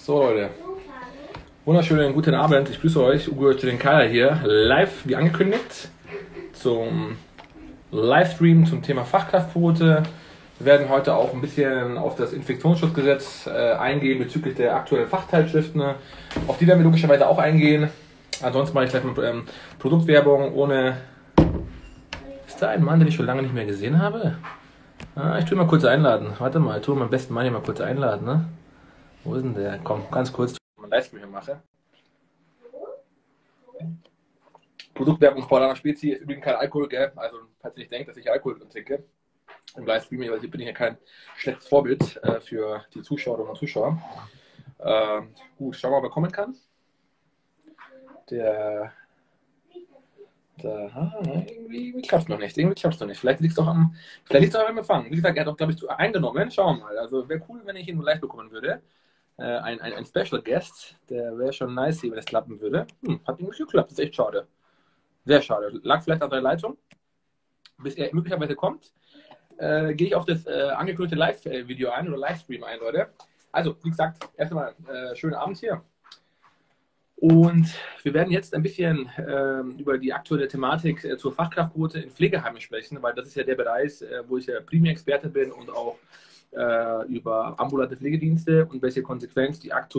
So Leute, wunderschönen guten Abend. Ich grüße euch, Ugo Kaya hier, live wie angekündigt zum Livestream zum Thema Fachkraftquote. Wir werden heute auch ein bisschen auf das Infektionsschutzgesetz eingehen bezüglich der aktuellen Fachzeitschriften. Auf die werden wir logischerweise auch eingehen. Ansonsten mache ich gleich mal Produktwerbung ohne... Ist da ein Mann, den ich schon lange nicht mehr gesehen habe? Ich tue ihn mal kurz einladen. Warte mal, ich tue meinen besten Mann hier mal kurz einladen. Ne? Wo ist denn der? Komm, ganz kurz, wenn ich einen Livestream hier mache. Produktwerbung Paulaner Spezi ist übrigens kein Alkohol, gell? Also, falls ihr nicht denkt, dass ich Alkohol trinke im Livestream, weil ich bin hier kein schlechtes Vorbild für die Zuschauerinnen und Zuschauer. Gut, schauen wir mal, ob er kommen kann. Irgendwie klappt es noch nicht. Vielleicht liegt es doch am Empfang. Wie gesagt, er hat auch, glaube ich, eingenommen. Schauen wir mal. Also, wäre cool, wenn ich ihn live bekommen würde. Ein Special Guest, der wäre schon nice hier, wenn es klappen würde. Hat nicht geklappt, das ist echt schade. Sehr schade. Lag vielleicht an der Leitung. Bis er möglicherweise kommt, gehe ich auf das angekündigte Live-Video ein oder Livestream ein, Leute. Also, wie gesagt, erstmal schönen Abend hier. Und wir werden jetzt ein bisschen über die aktuelle Thematik zur Fachkraftquote in Pflegeheimen sprechen, weil das ist ja der Bereich, wo ich ja primär Experte bin und auch über ambulante Pflegedienste und welche Konsequenz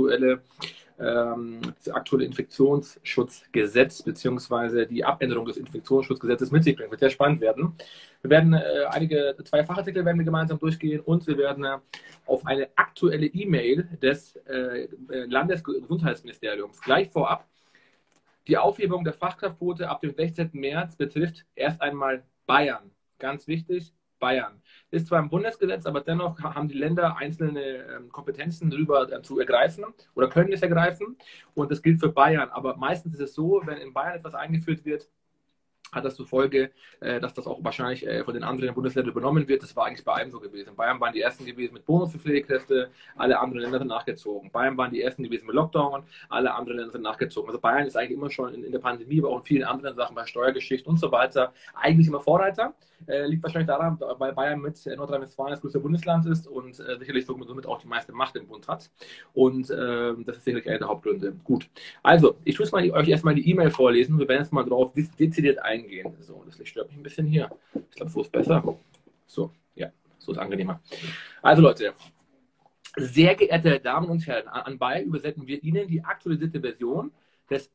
das aktuelle Infektionsschutzgesetz bzw. die Abänderung des Infektionsschutzgesetzes mit sich bringt. Wird sehr spannend werden. Wir werden zwei Fachartikel werden wir gemeinsam durchgehen und wir werden auf eine aktuelle E-Mail des Landesgesundheitsministeriums gleich vorab. Die Aufhebung der Fachkraftquote ab dem 16. März betrifft erst einmal Bayern. Ganz wichtig, Bayern. Ist zwar ein Bundesgesetz, aber dennoch haben die Länder einzelne Kompetenzen darüber zu ergreifen oder können es ergreifen. Und das gilt für Bayern. Aber meistens ist es so, wenn in Bayern etwas eingeführt wird, hat das zur Folge, dass das auch wahrscheinlich von den anderen Bundesländern übernommen wird. Das war eigentlich bei allem so gewesen. Bayern waren die ersten gewesen mit Bonus für Pflegekräfte, alle anderen Länder sind nachgezogen. Bayern waren die ersten gewesen mit Lockdown, alle anderen Länder sind nachgezogen. Also Bayern ist eigentlich immer schon in der Pandemie, aber auch in vielen anderen Sachen, bei Steuergeschichte und so weiter, eigentlich immer Vorreiter. Liegt wahrscheinlich daran, weil Bayern mit Nordrhein-Westfalen das größte Bundesland ist und sicherlich somit auch die meiste Macht im Bund hat. Und das ist sicherlich einer der Hauptgründe. Gut, also ich tue euch erstmal die E-Mail vorlesen. Wir werden jetzt mal drauf dezidiert eingehen. So, das Licht stört mich ein bisschen hier. Ich glaube, so ist besser. So, ja, so ist angenehmer. Also Leute, sehr geehrte Damen und Herren, anbei übersetzen wir Ihnen die aktualisierte Version des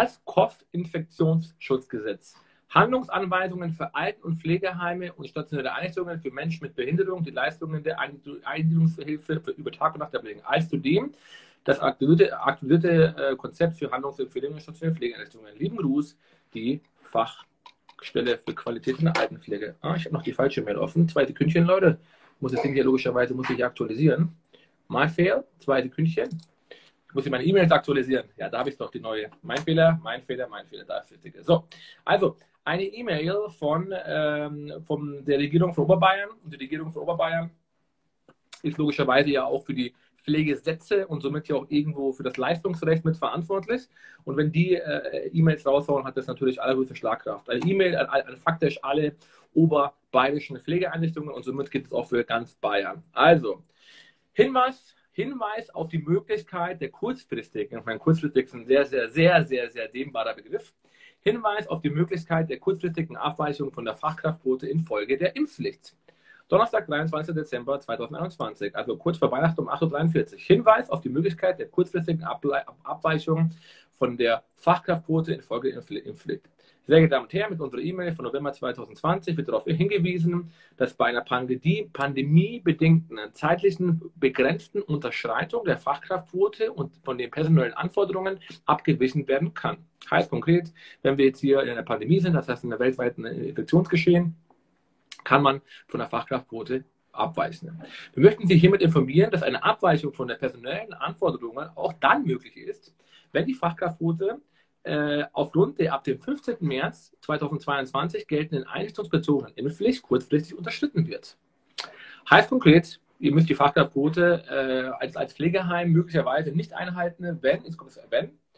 SARS-CoV-Infektionsschutzgesetzes. Handlungsanweisungen für Alten- und Pflegeheime und stationäre Einrichtungen für Menschen mit Behinderung, die Leistungen der Eingliederungshilfe für über Tag und Nacht erbringen. Als zudem das aktualisierte Konzept für Handlungsempfehlungen in stationären Pflegeeinrichtungen. Lieben Gruß, die Fachstelle für Qualität in der Altenpflege. Ich habe noch die falsche Mail offen. 2 Sekündchen, Leute. Muss das Ding hier logischerweise aktualisieren. My fail, 2 Sekündchen. Muss ich meine E-Mails aktualisieren? Ja, da habe ich doch die neue. Mein Fehler, da ist das Richtige. So, also eine E-Mail von der Regierung von Oberbayern. Und die Regierung von Oberbayern ist logischerweise ja auch für die Pflegesätze und somit ja auch irgendwo für das Leistungsrecht mitverantwortlich. Und wenn die E-Mails raushauen, hat das natürlich allerhöchste Schlagkraft. Eine E-Mail an faktisch alle oberbayerischen Pflegeeinrichtungen und somit gibt es auch für ganz Bayern. Also, Hinweis auf die Möglichkeit der kurzfristigen, ich meine, kurzfristig ist ein sehr dehnbarer Begriff, Hinweis auf die Möglichkeit der kurzfristigen Abweichung von der Fachkraftquote infolge der Impfpflicht. Donnerstag, 23. Dezember 2021, also kurz vor Weihnachten um 8:43 Uhr. Hinweis auf die Möglichkeit der kurzfristigen Abweichung von der Fachkraftquote infolge der Impfpflicht. Sehr geehrte Damen und Herren, mit unserer E-Mail von November 2020 wird darauf hingewiesen, dass bei einer pandemiebedingten zeitlichen begrenzten Unterschreitung der Fachkraftquote und von den personellen Anforderungen abgewichen werden kann. Heißt konkret, wenn wir jetzt hier in einer Pandemie sind, das heißt in einem weltweiten Infektionsgeschehen, kann man von der Fachkraftquote abweichen. Wir möchten Sie hiermit informieren, dass eine Abweichung von der personellen Anforderungen auch dann möglich ist, wenn die Fachkraftquote aufgrund der ab dem 15. März 2022 geltenden einrichtungsbezogenen Impfpflicht kurzfristig unterschritten wird. Heißt konkret, ihr müsst die Fachkraftquote als Pflegeheim möglicherweise nicht einhalten, wenn,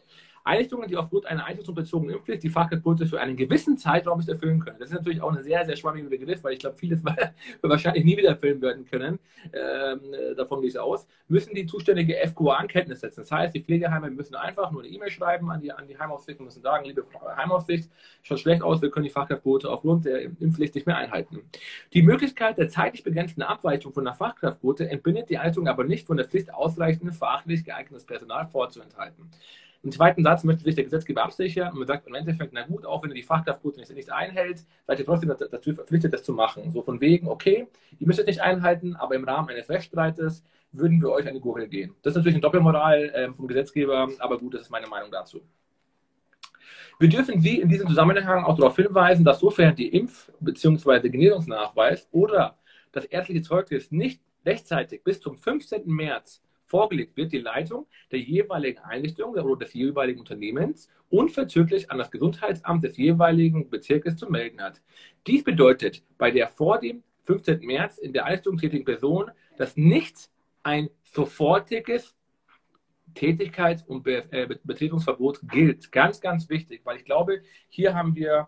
Einrichtungen, die aufgrund einer einrichtungsbezogenen Impfpflicht die Fachkräfte für einen gewissen Zeitraum nicht erfüllen können. Das ist natürlich auch eine sehr, sehr schwammige Begriff, weil ich glaube, vieles wir wahrscheinlich nie wieder erfüllen werden können. Davon gehe ich aus. Müssen die zuständige FQA in Kenntnis setzen. Das heißt, die Pflegeheime müssen einfach nur eine E-Mail schreiben an die Heimaufsicht und müssen sagen, liebe Heimaufsicht, schaut schlecht aus, wir können die Fachkraftquote aufgrund der Impfpflicht nicht mehr einhalten. Die Möglichkeit der zeitlich begrenzten Abweichung von der Fachkraftquote entbindet die Einrichtung aber nicht von der Pflicht, ausreichend fachlich geeignetes Personal vorzuenthalten. Im zweiten Satz möchte sich der Gesetzgeber absichern und man sagt im Endeffekt, na gut, auch wenn ihr die Fachkraftquote nicht einhält, seid ihr trotzdem dazu verpflichtet, das zu machen. So von wegen, okay, ihr müsst es nicht einhalten, aber im Rahmen eines Rechtsstreites würden wir euch eine Gurgel gehen. Das ist natürlich eine Doppelmoral vom Gesetzgeber, aber gut, das ist meine Meinung dazu. Wir dürfen Sie in diesem Zusammenhang auch darauf hinweisen, dass sofern die Impf- bzw. Genesungsnachweis oder das ärztliche Zeugnis nicht rechtzeitig bis zum 15. März vorgelegt wird, die Leitung der jeweiligen Einrichtung oder des jeweiligen Unternehmens unverzüglich an das Gesundheitsamt des jeweiligen Bezirkes zu melden hat. Dies bedeutet bei der vor dem 15. März in der Einrichtung tätigen Person, dass nicht ein sofortiges Tätigkeits- und Betretungsverbot gilt. Ganz, ganz wichtig, weil ich glaube, hier haben wir,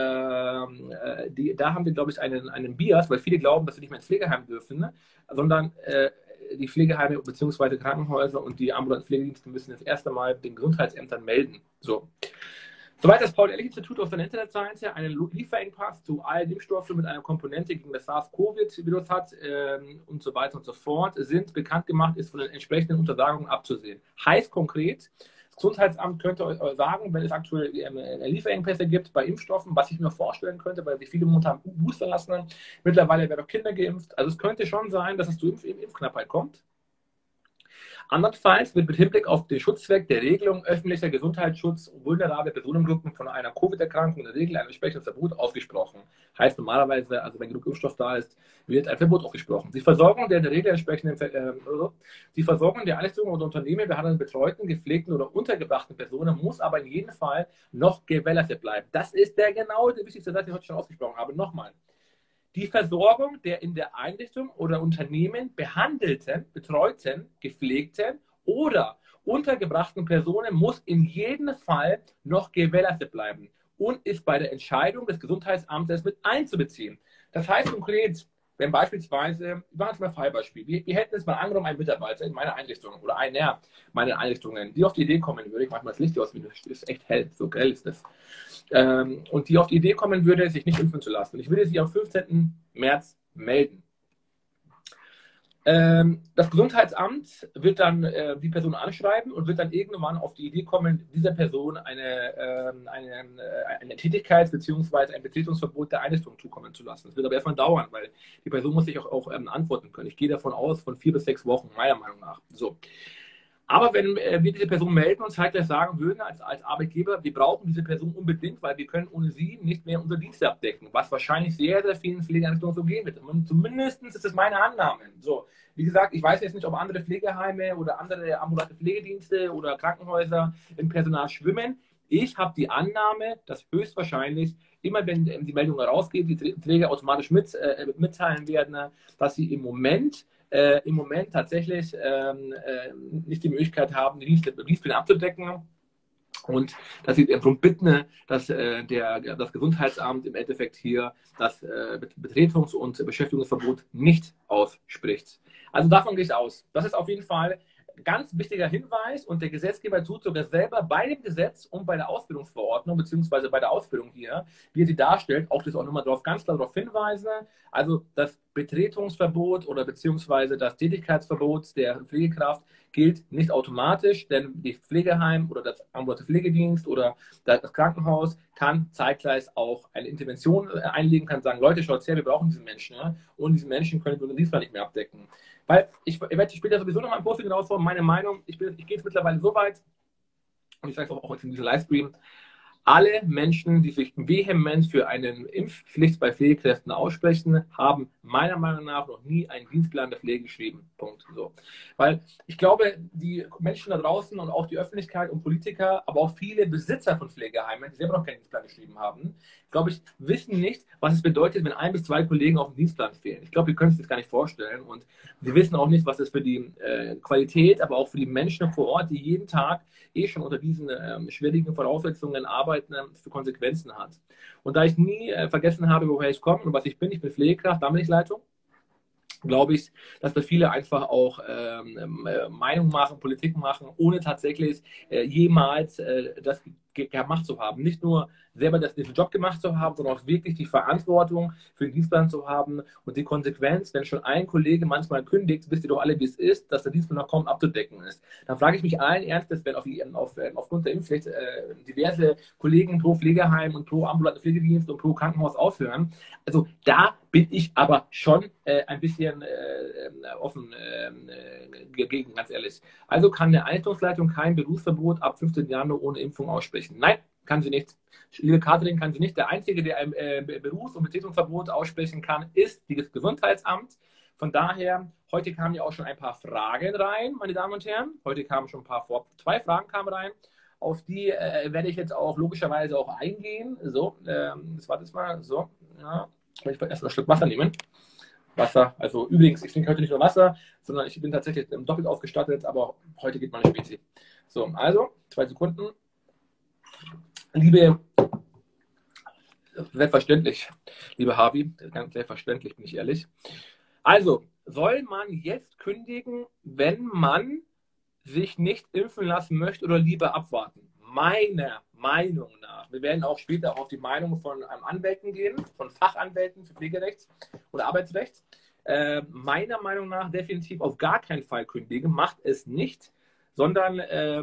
glaube ich, einen Bias, weil viele glauben, dass wir nicht mehr ins Pflegeheim dürfen, ne? Sondern die Pflegeheime bzw. Krankenhäuser und die ambulanten Pflegedienste müssen jetzt erst einmal den Gesundheitsämtern melden. So. Soweit das Paul-Ehrlich-Institut auf seiner Internetseite einen Lieferengpass zu allen Impfstoffen mit einer Komponente gegen das SARS-CoV-Virus hat und so weiter und so fort, sind bekannt gemacht, ist von den entsprechenden Untersagungen abzusehen. Heißt konkret, das Gesundheitsamt könnte euch sagen, wenn es aktuell Lieferengpässe gibt bei Impfstoffen, was ich mir vorstellen könnte, weil wir viele momentan boostern lassen. Mittlerweile werden auch Kinder geimpft. Also es könnte schon sein, dass es zu Impfknappheit kommt. Andernfalls wird mit Hinblick auf den Schutzzweck der Regelung öffentlicher Gesundheitsschutz vulnerable Personengruppen von einer Covid-Erkrankung in der Regel ein entsprechendes Verbot ausgesprochen. Heißt normalerweise, also wenn genug Impfstoff da ist, wird ein Verbot ausgesprochen. Die Versorgung der in der Regel entsprechenden die Versorgung der Einrichtungen oder Unternehmen behandelnden betreuten, gepflegten oder untergebrachten Personen muss aber in jedem Fall noch gewährleistet bleiben. Das ist der wichtigste Satz, den ich heute schon ausgesprochen habe. Nochmal. Die Versorgung der in der Einrichtung oder Unternehmen behandelten, betreuten, gepflegten oder untergebrachten Personen muss in jedem Fall noch gewährleistet bleiben und ist bei der Entscheidung des Gesundheitsamtes mit einzubeziehen. Das heißt konkret, wenn beispielsweise, wir machen jetzt mal ein Fallbeispiel, wir hätten jetzt mal angenommen, einen Mitarbeiter in meiner Einrichtung oder einer meiner Einrichtungen, die auf die Idee kommen würde, ich mache mal das Licht aus, das ist echt hell, so grell ist das, und die auf die Idee kommen würde, sich nicht impfen zu lassen. Ich würde sie am 15. März melden. Das Gesundheitsamt wird dann die Person anschreiben und wird dann irgendwann auf die Idee kommen, dieser Person eine Tätigkeits- bzw. ein Betretungsverbot der Einrichtung zukommen zu lassen. Das wird aber erstmal dauern, weil die Person muss sich auch antworten können. Ich gehe davon aus, von 4 bis 6 Wochen, meiner Meinung nach. So. Aber wenn wir diese Person melden und zeitgleich sagen würden, als Arbeitgeber, wir brauchen diese Person unbedingt, weil wir können ohne sie nicht mehr unsere Dienste abdecken, was wahrscheinlich sehr, sehr vielen Pflegeeinrichtungen so gehen wird. Und zumindest ist es meine Annahme. So, wie gesagt, ich weiß jetzt nicht, ob andere Pflegeheime oder andere ambulante Pflegedienste oder Krankenhäuser im Personal schwimmen. Ich habe die Annahme, dass höchstwahrscheinlich immer, wenn die Meldung herausgeht, die Träger automatisch mitteilen werden, dass sie im Moment tatsächlich nicht die Möglichkeit haben, die Dienstpläne abzudecken und dass sie darum bitten, dass das Gesundheitsamt im Endeffekt hier das Betretungs- und Beschäftigungsverbot nicht ausspricht. Also davon gehe ich aus. Das ist auf jeden Fall ein ganz wichtiger Hinweis und der Gesetzgeber tut sogar selber bei dem Gesetz und bei der Ausbildungsverordnung beziehungsweise bei der Ausbildung hier, wie er sie darstellt, auch das auch nochmal ganz klar darauf hinweisen. Also das Betretungsverbot oder beziehungsweise das Tätigkeitsverbot der Pflegekraft gilt nicht automatisch, denn die Pflegeheim oder das ambulante Pflegedienst oder das Krankenhaus kann zeitgleich auch eine Intervention einlegen, kann sagen, Leute, schaut her, wir brauchen diesen Menschen. Ja? Und diesen Menschen können wir unseren Dienst nicht mehr abdecken. Weil ich werde später sowieso noch mal ein Posting raushauen, meine Meinung, ich gehe jetzt mittlerweile so weit, und ich sage es auch jetzt in diesem Livestream, alle Menschen, die sich vehement für eine Impfpflicht bei Pflegekräften aussprechen, haben meiner Meinung nach noch nie einen Dienstplan der Pflege geschrieben. Punkt. So. Weil ich glaube, die Menschen da draußen und auch die Öffentlichkeit und Politiker, aber auch viele Besitzer von Pflegeheimen, die selber noch keinen Dienstplan geschrieben haben, glaube ich, wissen nicht, was es bedeutet, wenn 1 bis 2 Kollegen auf dem Dienstplan fehlen. Ich glaube, wir können es das gar nicht vorstellen. Und sie wissen auch nicht, was es für die Qualität, aber auch für die Menschen vor Ort, die jeden Tag schon unter diesen schwierigen Voraussetzungen arbeiten, für Konsequenzen hat. Und da ich nie vergessen habe, woher ich komme und was ich bin Pflegekraft, Dammelnichleitung, glaube ich, dass da viele einfach auch Meinung machen, Politik machen, ohne tatsächlich jemals das gemacht zu haben. Nicht nur selber diesen Job gemacht zu haben, sondern auch wirklich die Verantwortung für den Dienstplan zu haben und die Konsequenz, wenn schon ein Kollege manchmal kündigt, wisst ihr doch alle, wie es ist, dass der Dienstplan noch kaum abzudecken ist. Dann frage ich mich allen Ernstes, wenn aufgrund der Impfpflicht diverse Kollegen pro Pflegeheim und pro ambulanten Pflegedienst und pro Krankenhaus aufhören. Also da bin ich aber schon ein bisschen offen gegen, ganz ehrlich. Also kann eine Einrichtungsleitung kein Berufsverbot ab 15 Jahren nur ohne Impfung aussprechen. Nein, kann sie nicht. Liebe Katrin, kann sie nicht. Der Einzige, der ein Berufs- und Betätigungsverbot aussprechen kann, ist das Gesundheitsamt. Von daher, heute kamen ja auch schon ein paar Fragen rein, meine Damen und Herren. Heute kamen schon zwei Fragen kamen rein. Auf die werde ich jetzt auch logischerweise auch eingehen. So, das war das mal. So, ja. Ich will erst mal ein Stück Wasser nehmen. Wasser, also übrigens, ich trinke heute nicht nur Wasser, sondern ich bin tatsächlich doppelt ausgestattet, aber heute geht meine Spezi. So, also, 2 Sekunden. Selbstverständlich, liebe Harvey, ganz selbstverständlich, bin ich ehrlich. Also, soll man jetzt kündigen, wenn man sich nicht impfen lassen möchte oder lieber abwarten? Meiner Meinung nach, wir werden auch später auf die Meinung von Anwälten gehen, von Fachanwälten für Pflegerecht oder Arbeitsrecht. Meiner Meinung nach definitiv auf gar keinen Fall kündigen, macht es nicht, sondern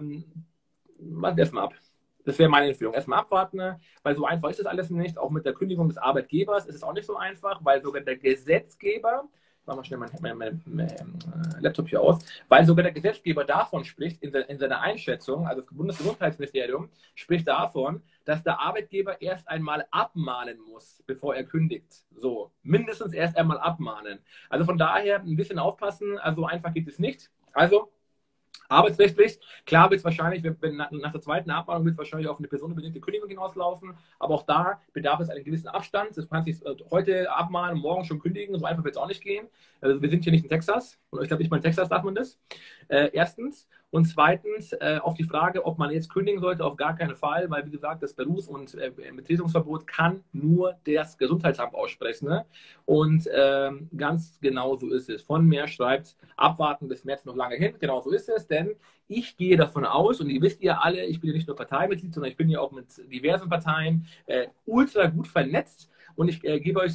wartet erstmal ab. Das wäre meine Empfehlung. Erstmal abwarten, weil so einfach ist das alles nicht. Auch mit der Kündigung des Arbeitgebers ist es auch nicht so einfach, weil sogar der Gesetzgeber, ich mache mal schnell mein Laptop hier aus, weil sogar der Gesetzgeber davon spricht, in seiner Einschätzung, also das Bundesgesundheitsministerium spricht davon, dass der Arbeitgeber erst einmal abmahnen muss, bevor er kündigt. So, mindestens erst einmal abmahnen. Also von daher ein bisschen aufpassen, also einfach geht es nicht. Also arbeitsrechtlich, klar wird es wahrscheinlich, nach der zweiten Abmahnung wird es wahrscheinlich auf eine personenbedingte Kündigung hinauslaufen, aber auch da bedarf es einen gewissen Abstand. Das kann sich heute abmahnen, morgen schon kündigen, so einfach wird es auch nicht gehen. Also wir sind hier nicht in Texas, und ich glaube nicht mal in Texas darf man das. Erstens. Und zweitens, auf die Frage, ob man jetzt kündigen sollte, auf gar keinen Fall, weil wie gesagt, das Berufs- und Betretungsverbot kann nur das Gesundheitsamt aussprechen. Ne? Und ganz genau so ist es. Von mir schreibt, abwarten bis März noch lange hin. Genau so ist es, denn ich gehe davon aus, und ihr wisst ja alle, ich bin ja nicht nur Parteimitglied, sondern ich bin ja auch mit diversen Parteien ultra gut vernetzt. Und ich gebe euch,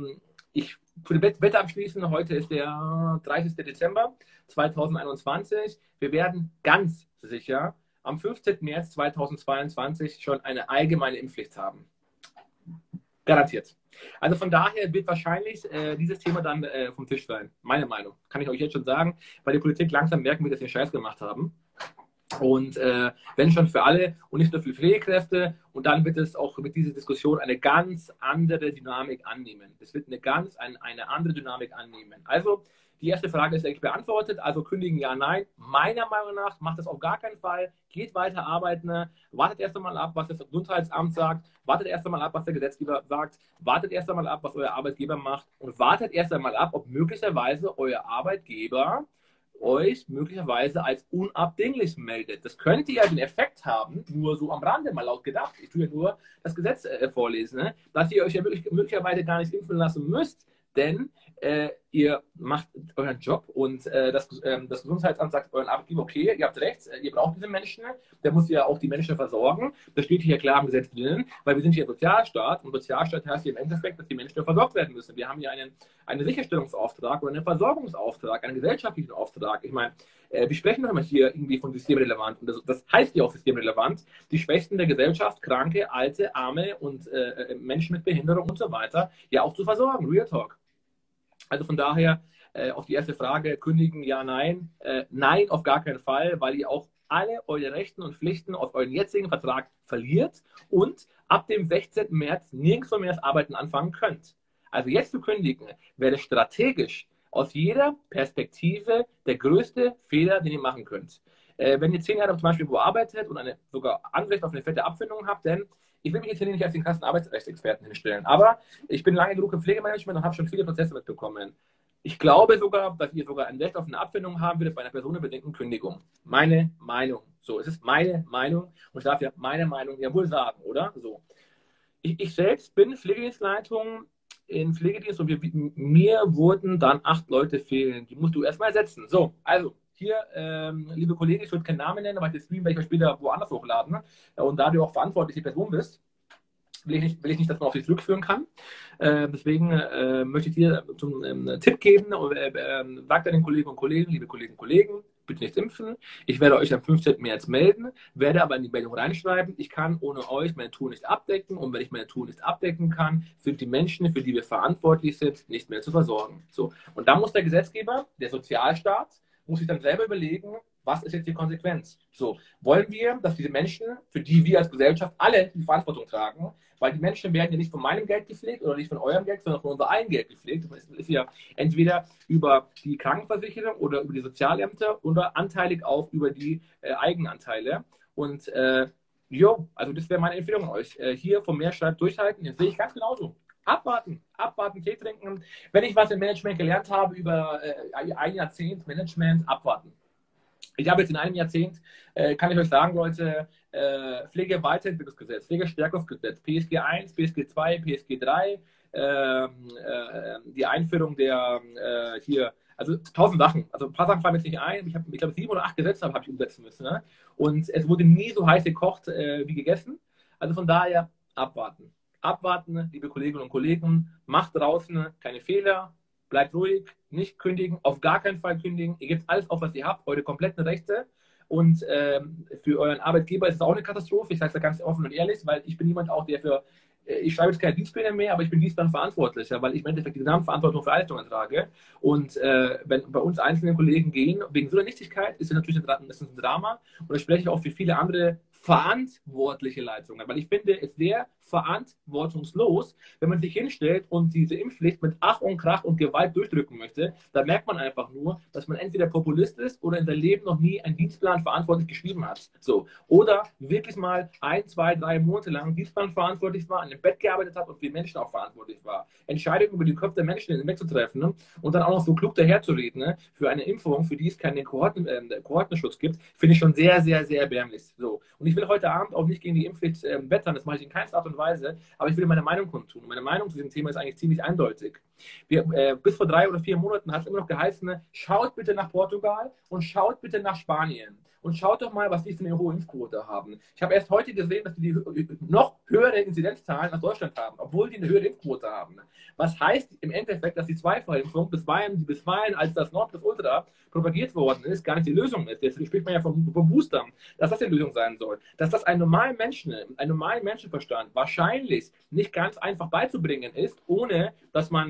für die Wette abschließen, heute ist der 30. Dezember 2021. Wir werden ganz sicher am 15. März 2022 schon eine allgemeine Impfpflicht haben. Garantiert. Also von daher wird wahrscheinlich dieses Thema dann vom Tisch sein. Meine Meinung. Kann ich euch jetzt schon sagen, weil die Politik langsam merken, wie das den Scheiß gemacht haben. Und wenn schon für alle und nicht nur für Pflegekräfte. Und dann wird es auch mit dieser Diskussion eine ganz andere Dynamik annehmen. Es wird eine andere Dynamik annehmen. Also die erste Frage ist eigentlich beantwortet. Also kündigen ja, nein. Meiner Meinung nach macht das auf gar keinen Fall. Geht weiter arbeiten. Wartet erst einmal ab, was das Gesundheitsamt sagt. Wartet erst einmal ab, was der Gesetzgeber sagt. Wartet erst einmal ab, was euer Arbeitgeber macht. Und wartet erst einmal ab, ob möglicherweise euer Arbeitgeber euch möglicherweise als unabdinglich meldet. Das könnte ja den Effekt haben, nur so am Rande mal laut gedacht, ich tue ja nur das Gesetz vorlesen, ne? Dass ihr euch ja möglicherweise gar nicht impfen lassen müsst, denn ihr macht euren Job und das Gesundheitsamt sagt euren Arbeitgeber, okay, ihr habt recht, ihr braucht diese Menschen, der muss ja auch die Menschen versorgen. Das steht hier klar im Gesetz drinnen, weil wir sind hier ein Sozialstaat und Sozialstaat heißt hier im Endeffekt, dass die Menschen versorgt werden müssen. Wir haben hier einen Sicherstellungsauftrag oder einen Versorgungsauftrag, einen gesellschaftlichen Auftrag. Ich meine, wir sprechen doch immer hier irgendwie von systemrelevant und das heißt ja auch systemrelevant, die Schwächsten der Gesellschaft, Kranke, Alte, Arme und Menschen mit Behinderung und so weiter, ja auch zu versorgen. Real Talk. Also von daher auf die erste Frage, kündigen, ja, nein. Nein, auf gar keinen Fall, weil ihr auch alle eure Rechten und Pflichten aus eurem jetzigen Vertrag verliert und ab dem 16. März nirgendwo mehr das Arbeiten anfangen könnt. Also jetzt zu kündigen, wäre strategisch aus jeder Perspektive der größte Fehler, den ihr machen könnt. Wenn ihr 10 Jahre zum Beispiel wo arbeitet und sogar Anrecht auf eine fette Abfindung habt, denn ich will mich jetzt hier nicht als den krassen Arbeitsrechtsexperten hinstellen, aber ich bin lange genug im Pflegemanagement und habe schon viele Prozesse mitbekommen. Ich glaube sogar, dass ihr sogar ein Recht auf eine Abfindung haben würdet bei einer personenbedingten Kündigung. Meine Meinung. So, es ist meine Meinung und ich darf ja meine Meinung ja wohl sagen, oder? So. Ich selbst bin Pflegedienstleitung in Pflegedienst und mir wurden dann 8 Leute fehlen. Die musst du erstmal ersetzen. So, also hier, liebe Kollegen, ich würde keinen Namen nennen, aber den Stream werde ich später woanders hochladen. Und da du auch verantwortliche Person bist, will ich nicht, dass man auf dich zurückführen kann. Deswegen möchte ich dir zum Tipp geben, sagt deinen Kolleginnen und Kollegen, liebe Kolleginnen und Kollegen, bitte nicht impfen. Ich werde euch am 15. März melden, werde aber in die Meldung reinschreiben, ich kann ohne euch meine Tour nicht abdecken und wenn ich meine Tour nicht abdecken kann, sind die Menschen, für die wir verantwortlich sind, nicht mehr zu versorgen. So. Und da muss der Gesetzgeber, der Sozialstaat, muss sich dann selber überlegen, was ist jetzt die Konsequenz? So, wollen wir, dass diese Menschen, für die wir als Gesellschaft alle die Verantwortung tragen, weil die Menschen werden ja nicht von meinem Geld gepflegt oder nicht von eurem Geld, sondern von unser eigenem Geld gepflegt. Das ist ja entweder über die Krankenversicherung oder über die Sozialämter oder anteilig auch über die Eigenanteile. Und also das wäre meine Empfehlung an euch. Hier vom Mehrschreib durchhalten, das sehe ich ganz genauso. Abwarten, Tee trinken. Wenn ich was im Management gelernt habe über ein Jahrzehnt Management, abwarten. Ich habe jetzt in einem Jahrzehnt, kann ich euch sagen, Leute, Pflegeweiterentwicklungsgesetz, Pflegestärkungsgesetz, PSG 1, PSG 2, PSG 3, die Einführung der hier, also 1000 Sachen. Also ein paar Sachen fallen mir jetzt nicht ein. Ich glaube, 7 oder 8 Gesetze habe ich umsetzen müssen. Ne? Und es wurde nie so heiß gekocht wie gegessen. Also von daher abwarten. Abwarten, liebe Kolleginnen und Kollegen. Macht draußen keine Fehler. Bleibt ruhig, nicht kündigen, auf gar keinen Fall kündigen. Ihr gebt alles auf, was ihr habt, eure kompletten Rechte. Und für euren Arbeitgeber ist es auch eine Katastrophe. Ich sage es da ganz offen und ehrlich, weil ich bin jemand auch, der ich schreibe jetzt keine Dienstpläne mehr, aber ich bin Dienstplanverantwortlicher, weil ich im Endeffekt die Gesamtverantwortung für Leistungen trage. Und wenn bei uns einzelne Kollegen gehen, wegen so einer Nichtigkeit, ist es natürlich ein Drama. Und das spreche ich auch für viele andere verantwortliche Leistungen. Weil ich finde, es wäre verantwortungslos, wenn man sich hinstellt und diese Impfpflicht mit Ach und Krach und Gewalt durchdrücken möchte. Da merkt man einfach nur, dass man entweder Populist ist oder in seinem Leben noch nie einen Dienstplan verantwortlich geschrieben hat. So. Oder wirklich mal 1, 2, 3 Monate lang Dienstplan verantwortlich war, an dem Bett gearbeitet hat und für die Menschen auch verantwortlich war. Entscheidungen über die Köpfe der Menschen hinwegzutreffen, ne? Und dann auch noch so klug daherzureden, ne? Für eine Impfung, für die es keinen Kohortenschutz gibt, finde ich schon sehr, sehr, sehr erbärmlich. So. Und ich will heute Abend auch nicht gegen die Impfpflicht wettern, das mache ich in keinster Art und Weise, aber ich will meine Meinung kundtun. Und meine Meinung zu diesem Thema ist eigentlich ziemlich eindeutig. Bis vor 3 oder 4 Monaten hat es immer noch geheißen, ne? Schaut bitte nach Portugal und schaut bitte nach Spanien. Und schaut doch mal, was die für eine hohe Impfquote haben. Ich habe erst heute gesehen, dass die noch höhere Inzidenzzahlen als Deutschland haben, obwohl die eine höhere Impfquote haben. Was heißt im Endeffekt, dass die Zweifach-Impfung bisweilen als das Nonplusultra propagiert worden ist, gar nicht die Lösung ist. Jetzt spricht man ja vom Booster, dass das die Lösung sein soll. Dass das einem normalen Menschenverstand wahrscheinlich nicht ganz einfach beizubringen ist, ohne dass man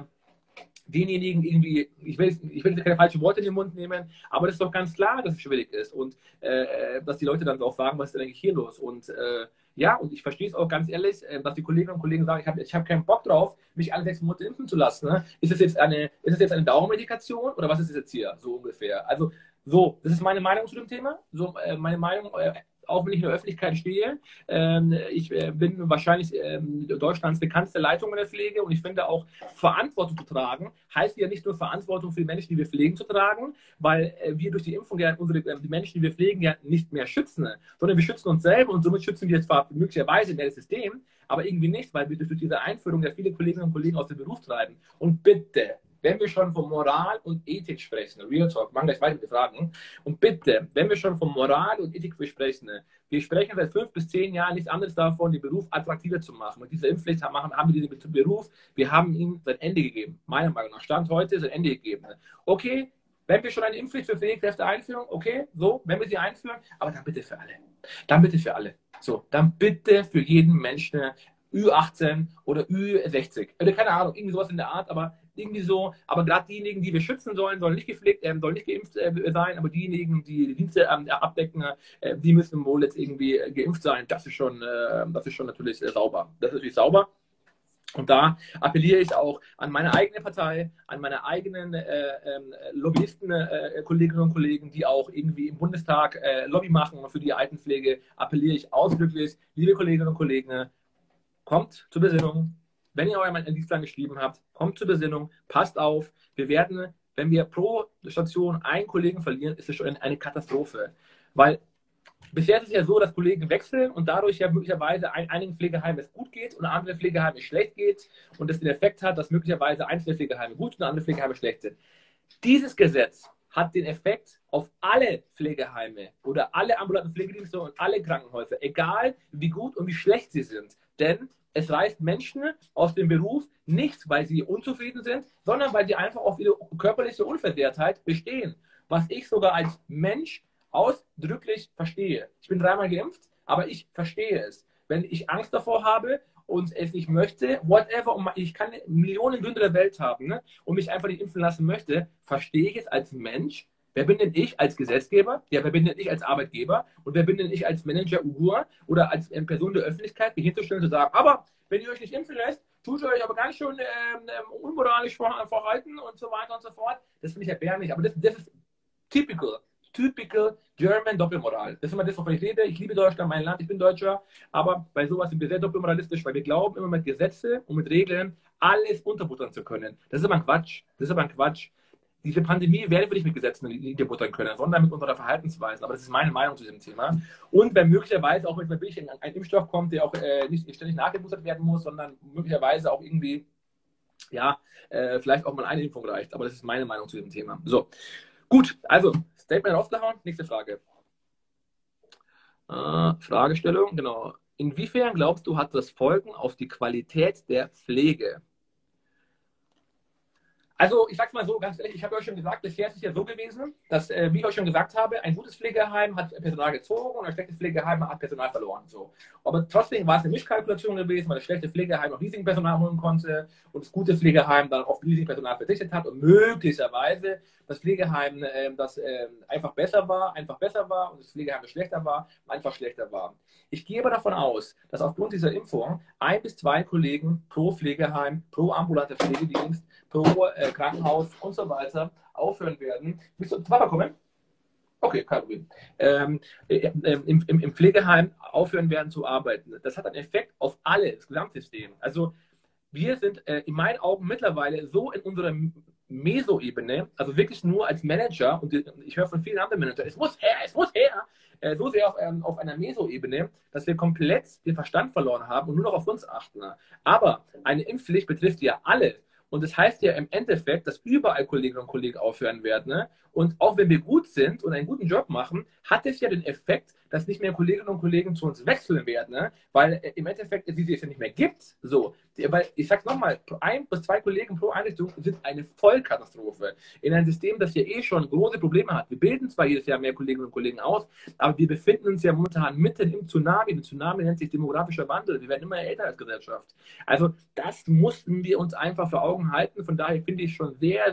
denjenigen irgendwie, ich will jetzt keine falschen Worte in den Mund nehmen, aber das ist doch ganz klar, dass es schwierig ist und dass die Leute dann auch sagen, was ist denn eigentlich hier los? Und ja, und ich verstehe es auch ganz ehrlich, dass die Kolleginnen und Kollegen sagen, ich hab keinen Bock drauf, mich alle 6 Monate impfen zu lassen. Ne? Ist es jetzt eine Dauermedikation oder was ist es jetzt hier, so ungefähr? Also so, das ist meine Meinung zu dem Thema. So, meine Meinung, auch wenn ich in der Öffentlichkeit stehe. Ich bin wahrscheinlich Deutschlands bekannteste Leitung in der Pflege und ich finde auch, Verantwortung zu tragen, heißt ja nicht nur Verantwortung für die Menschen, die wir pflegen, zu tragen, weil wir durch die Impfung ja die Menschen, die wir pflegen, ja nicht mehr schützen, sondern wir schützen uns selber und somit schützen wir zwar möglicherweise mehr das System, aber irgendwie nicht, weil wir durch diese Einführung ja viele Kolleginnen und Kollegen aus dem Beruf treiben. Und bitte, wenn wir schon von Moral und Ethik sprechen, Real Talk, machen gleich weiter mit den Fragen, und bitte, wenn wir schon von Moral und Ethik sprechen, wir sprechen seit 5 bis 10 Jahren nichts anderes davon, den Beruf attraktiver zu machen. Und diese Impfpflicht haben wir diesen Beruf, wir haben ihm sein Ende gegeben. Meiner Meinung nach, Stand heute sein Ende gegeben. Okay, wenn wir schon eine Impfpflicht für Pflegekräfte einführen, okay, so, wenn wir sie einführen, aber dann bitte für alle. Dann bitte für alle. So, dann bitte für jeden Menschen Ü18 oder Ü60. Oder keine Ahnung, irgendwie sowas in der Art, aber irgendwie so, aber gerade diejenigen, die wir schützen sollen, sollen nicht gepflegt, sollen nicht geimpft sein, aber diejenigen, die die Dienste abdecken, die müssen wohl jetzt irgendwie geimpft sein. Das ist schon natürlich sauber. Das ist natürlich sauber. Und da appelliere ich auch an meine eigene Partei, an meine eigenen Lobbyisten, Kolleginnen und Kollegen, die auch irgendwie im Bundestag Lobby machen für die Altenpflege, appelliere ich ausdrücklich, liebe Kolleginnen und Kollegen, kommt zur Besinnung. Wenn ihr euren Dienstplan geschrieben habt, kommt zur Besinnung, passt auf. Wir werden, wenn wir pro Station einen Kollegen verlieren, ist es schon eine Katastrophe. Weil bisher ist es ja so, dass Kollegen wechseln und dadurch ja möglicherweise einigen Pflegeheimen es gut geht und anderen Pflegeheimen es schlecht geht und das den Effekt hat, dass möglicherweise einzelne Pflegeheime gut und andere Pflegeheime schlecht sind. Dieses Gesetz hat den Effekt auf alle Pflegeheime oder alle ambulanten Pflegedienste und alle Krankenhäuser, egal wie gut und wie schlecht sie sind. Denn es reißt Menschen aus dem Beruf nicht, weil sie unzufrieden sind, sondern weil sie einfach auf ihre körperliche Unversehrtheit bestehen. Was ich sogar als Mensch ausdrücklich verstehe. Ich bin 3-mal geimpft, aber ich verstehe es. Wenn ich Angst davor habe und es nicht möchte, whatever, und ich kann Millionen Gründe der Welt haben, ne, und mich einfach nicht impfen lassen möchte, verstehe ich es als Mensch. Wer bin denn ich als Gesetzgeber? Ja, wer bin denn ich als Arbeitgeber? Und wer bin denn ich als Manager Ugur oder als Person der Öffentlichkeit, mich hinzustellen und zu sagen, aber wenn ihr euch nicht impfen lässt, tut ihr euch aber ganz schön unmoralisch verhalten und so weiter und so fort. Das finde ich erbärmlich, aber das ist typical German Doppelmoral. Das ist immer das, wovon ich rede. Ich liebe Deutschland, mein Land, ich bin Deutscher, aber bei sowas sind wir sehr doppelmoralistisch, weil wir glauben, immer mit Gesetze und mit Regeln alles unterbuttern zu können. Das ist aber ein Quatsch. Diese Pandemie werden wir nicht mit Gesetzen unterbuttern können, sondern mit unserer Verhaltensweise. Aber das ist meine Meinung zu diesem Thema. Und wenn möglicherweise auch mit ein Impfstoff kommt, der auch nicht ständig nachgeboostert werden muss, sondern möglicherweise auch irgendwie, ja, vielleicht auch mal eine Impfung reicht. Aber das ist meine Meinung zu diesem Thema. So. Gut, also Statement rausgehauen. Nächste Frage. Fragestellung, genau. Inwiefern glaubst du, hat das Folgen auf die Qualität der Pflege? Also, ich sag's mal so, ganz ehrlich, ich habe euch schon gesagt, bisher ist es ja so gewesen, dass, wie ich euch schon gesagt habe, ein gutes Pflegeheim hat Personal gezogen und ein schlechtes Pflegeheim hat Personal verloren. So. Aber trotzdem war es eine Mischkalkulation gewesen, weil das schlechte Pflegeheim auf Leasingpersonal holen konnte und das gute Pflegeheim dann auf Leasingpersonal verzichtet hat und möglicherweise das Pflegeheim, das einfach besser war und das Pflegeheim, das schlechter war, einfach schlechter war. Ich gehe aber davon aus, dass aufgrund dieser Impfung 1 bis 2 Kollegen pro Pflegeheim, pro ambulanter Pflegedienst, pro Krankenhaus und so weiter aufhören werden. Willst du zum Papa kommen? Okay, kein Problem. Im Pflegeheim aufhören werden zu arbeiten. Das hat einen Effekt auf alle, das Gesamtsystem. Also wir sind in meinen Augen mittlerweile so in unserer Meso-Ebene, also wirklich nur als Manager, und ich höre von vielen anderen Managern, es muss her, so sehr auf einer Meso-Ebene, dass wir komplett den Verstand verloren haben und nur noch auf uns achten. Aber eine Impfpflicht betrifft ja alle. Und das heißt ja im Endeffekt, dass überall Kolleginnen und Kollegen aufhören werden. Ne? Und auch wenn wir gut sind und einen guten Job machen, hat es ja den Effekt, dass nicht mehr Kolleginnen und Kollegen zu uns wechseln werden. Ne? Weil im Endeffekt, wie sie es ja nicht mehr gibt, so. Weil ich sag's nochmal, 1 bis 2 Kollegen pro Einrichtung sind eine Vollkatastrophe. In einem System, das ja eh schon große Probleme hat. Wir bilden zwar jedes Jahr mehr Kolleginnen und Kollegen aus, aber wir befinden uns ja momentan mitten im Tsunami. Der Tsunami nennt sich demografischer Wandel. Wir werden immer älter als Gesellschaft. Also das mussten wir uns einfach vor Augen halten. Von daher finde ich schon sehr.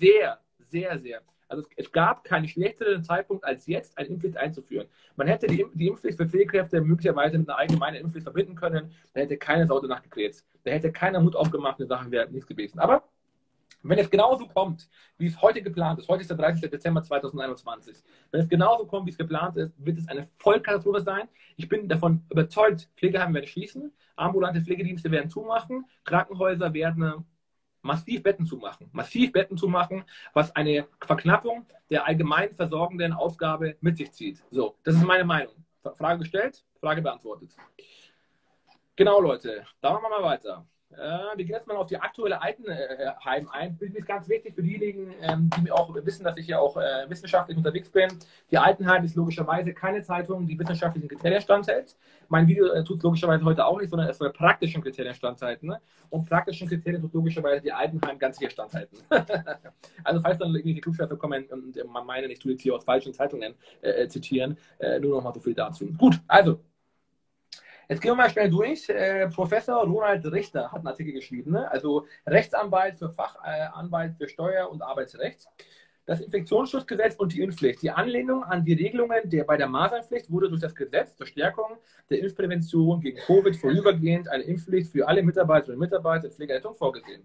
Also es gab keinen schlechteren Zeitpunkt als jetzt, eine Impfpflicht einzuführen. Man hätte die Impfpflicht für Pflegekräfte möglicherweise mit einer allgemeinen Impfpflicht verbinden können. Da hätte keine Sau danach gekräht. Da hätte keiner Mut aufgemacht, eine Sache wäre nichts gewesen. Aber wenn es genauso kommt, wie es heute geplant ist, heute ist der 30. Dezember 2021, wenn es genauso kommt, wie es geplant ist, wird es eine Vollkatastrophe sein. Ich bin davon überzeugt, Pflegeheime werden schließen, ambulante Pflegedienste werden zumachen, Krankenhäuser werden massiv Betten zumachen, was eine Verknappung der allgemein versorgenden Aufgabe mit sich zieht. So, das ist meine Meinung. Frage gestellt, Frage beantwortet. Genau, Leute, da machen wir mal weiter. Wir gehen jetzt mal auf die aktuelle Altenheim ein. Das ist ganz wichtig für diejenigen, die auch wissen, dass ich ja auch wissenschaftlich unterwegs bin. Die Altenheim ist logischerweise keine Zeitung, die wissenschaftlichen Kriterien standhält. Mein Video tut es logischerweise heute auch nicht, sondern es soll praktischen Kriterien standhalten. Ne? Und praktischen Kriterien tut logischerweise die Altenheim ganz sicher standhalten. Also falls dann irgendwelche Klugscheißer kommen und man meinen, ich tue jetzt hier aus falschen Zeitungen zitieren, nur noch mal so viel dazu. Gut, also Jetzt gehen wir mal schnell durch. Professor Ronald Richter hat einen Artikel geschrieben, ne? Also Rechtsanwalt für Fachanwalt für Steuer- und Arbeitsrecht. Das Infektionsschutzgesetz und die Impfpflicht. Die Anlehnung an die Regelungen bei der Masernpflicht wurde durch das Gesetz zur Stärkung der Impfprävention gegen Covid vorübergehend eine Impfpflicht für alle Mitarbeiterinnen und Mitarbeiter der Pflegeleitung vorgesehen.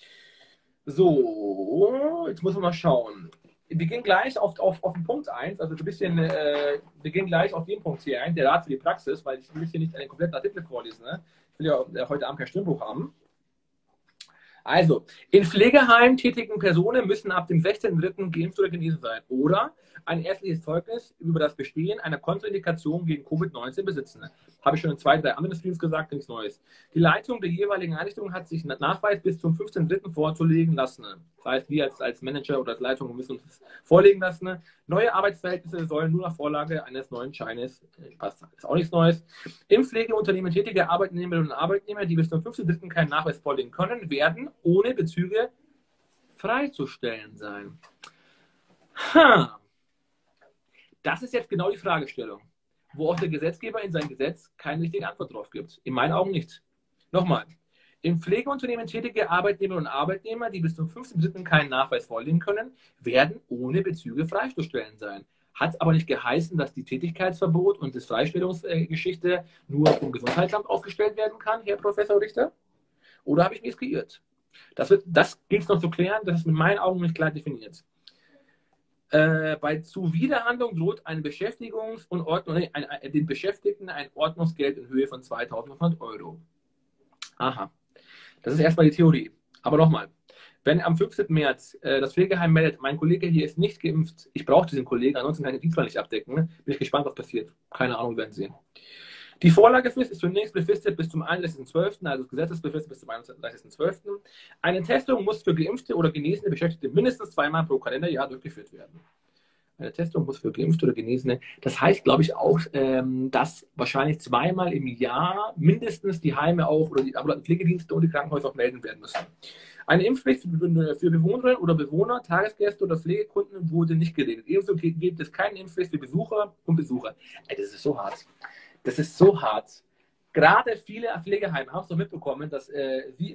So, jetzt muss man mal schauen. Wir gehen gleich auf den Punkt 1, also ein bisschen, wir gehen gleich auf den Punkt hier ein, der Rat für die Praxis, weil ich will hier nicht einen kompletten Artikel vorlesen. Ne? Ich will ja heute Abend kein Stimmbuch haben. Also, in Pflegeheimen tätigen Personen müssen ab dem 16.03. geimpft oder genesen sein oder ein ärztliches Zeugnis über das Bestehen einer Kontraindikation gegen Covid-19 besitzen. Habe ich schon in 2, 3 anderen Streams gesagt, nichts Neues. Die Leitung der jeweiligen Einrichtung hat sich Nachweis bis zum 15.03. vorzulegen lassen. Das heißt, wir als Manager oder als Leitung müssen uns das vorlegen lassen. Neue Arbeitsverhältnisse sollen nur nach Vorlage eines neuen Scheines, passt, ist auch nichts Neues. Im Pflegeunternehmen tätige Arbeitnehmerinnen und Arbeitnehmer, die bis zum 15.03. keinen Nachweis vorlegen können, werden ohne Bezüge freizustellen sein. Das ist jetzt genau die Fragestellung, wo auch der Gesetzgeber in seinem Gesetz keine richtige Antwort drauf gibt. In meinen Augen nicht. Nochmal. Im Pflegeunternehmen tätige Arbeitnehmerinnen und Arbeitnehmer, die bis zum 15.03. keinen Nachweis vorlegen können, werden ohne Bezüge freizustellen sein. Hat aber nicht geheißen, dass die Tätigkeitsverbot und die Freistellungsgeschichte nur vom Gesundheitsamt aufgestellt werden kann, Herr Professor Richter? Oder habe ich mich geirrt? Das gilt es noch zu klären, das ist mit meinen Augen nicht klar definiert. Bei Zuwiderhandlung droht den Beschäftigten ein Ordnungsgeld in Höhe von 2.500 Euro. Aha, das ist erstmal die Theorie. Aber nochmal, wenn am 15. März das Pflegeheim meldet, mein Kollege hier ist nicht geimpft, ich brauche diesen Kollegen, ansonsten kann ich den Dienstplan nicht abdecken, ne? Bin ich gespannt, was passiert. Keine Ahnung, wir werden sehen. Die Vorlagefrist ist zunächst befristet bis zum 31.12., also das Gesetz ist befristet bis zum 31.12. Eine Testung muss für geimpfte oder genesene Beschäftigte mindestens 2-mal pro Kalenderjahr durchgeführt werden. Eine Testung muss für geimpfte oder Genesene, das heißt, glaube ich, auch, dass wahrscheinlich 2-mal im Jahr mindestens die Heime auch oder die ambulanten Pflegedienste und die Krankenhäuser auch melden werden müssen. Eine Impfpflicht für Bewohnerinnen oder Bewohner, Tagesgäste oder Pflegekunden wurde nicht geregelt. Ebenso gibt es keine Impfpflicht für Besucher und Besucher. Ey, das ist so hart. Das ist so hart. Gerade viele Pflegeheime haben es doch mitbekommen, dass sie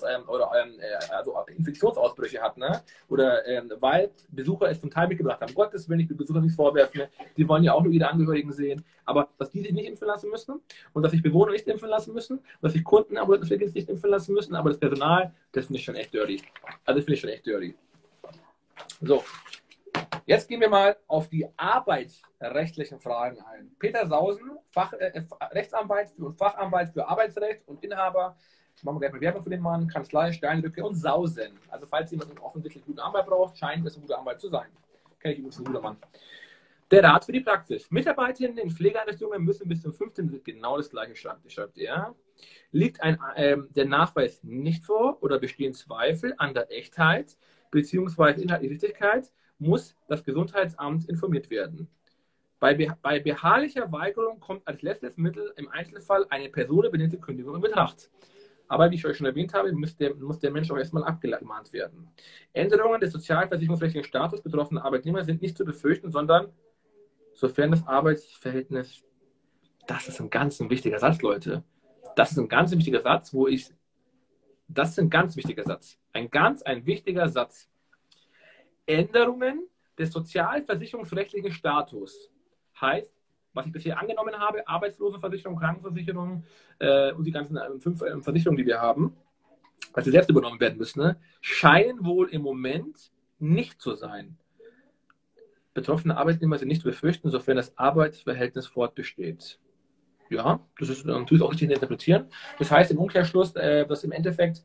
Infektionsausbrüche hatten. Ne? Oder weil Besucher es zum Teil mitgebracht haben. Gottes Willen, ich will Besucher nicht vorwerfen. Die wollen ja auch nur ihre Angehörigen sehen. Aber dass die sich nicht impfen lassen müssen und dass sich Bewohner nicht impfen lassen müssen, dass sich Kunden aber das Pflegedienst nicht impfen lassen müssen, aber das Personal, das finde ich schon echt dirty. Also das finde ich schon echt dirty. So. Jetzt gehen wir mal auf die arbeitsrechtlichen Fragen ein. Peter Sausen, Rechtsanwalt und Fachanwalt für Arbeitsrecht und Inhaber, machen wir gleich mal Werbung für den Mann, Kanzlei, Steinrücke und Sausen. Also falls jemand einen offensichtlich guten Anwalt braucht, scheint es ein guter Anwalt zu sein. Kenne ich übrigens ein guter Mann. Der Rat für die Praxis. Mitarbeiterinnen in Pflegeeinrichtungen müssen bis zum 15. genau das gleiche schreibt er. Liegt der Nachweis nicht vor oder bestehen Zweifel an der Echtheit bzw. inhaltliche Richtigkeit, muss das Gesundheitsamt informiert werden. Bei beharrlicher Weigerung kommt als letztes Mittel im Einzelfall eine personenbedingte Kündigung in Betracht. Aber wie ich euch schon erwähnt habe, muss der Mensch auch erstmal abgemahnt werden. Änderungen des sozialversicherungsrechtlichen Status betroffener Arbeitnehmer sind nicht zu befürchten, sondern sofern das Arbeitsverhältnis, das ist ein ganz wichtiger Satz, Leute. Das ist ein ganz wichtiger Satz, das ist ein ganz wichtiger Satz. Ein wichtiger Satz. Änderungen des sozialversicherungsrechtlichen Status heißt, was ich bisher angenommen habe, Arbeitslosenversicherung, Krankenversicherung und die ganzen 5 Versicherungen, die wir haben, weil sie selbst übernommen werden müssen, ne, scheinen wohl im Moment nicht zu sein. Betroffene Arbeitnehmer sind nicht zu befürchten, sofern das Arbeitsverhältnis fortbesteht. Ja, das ist natürlich auch richtig zu interpretieren. Das heißt im Umkehrschluss, dass im Endeffekt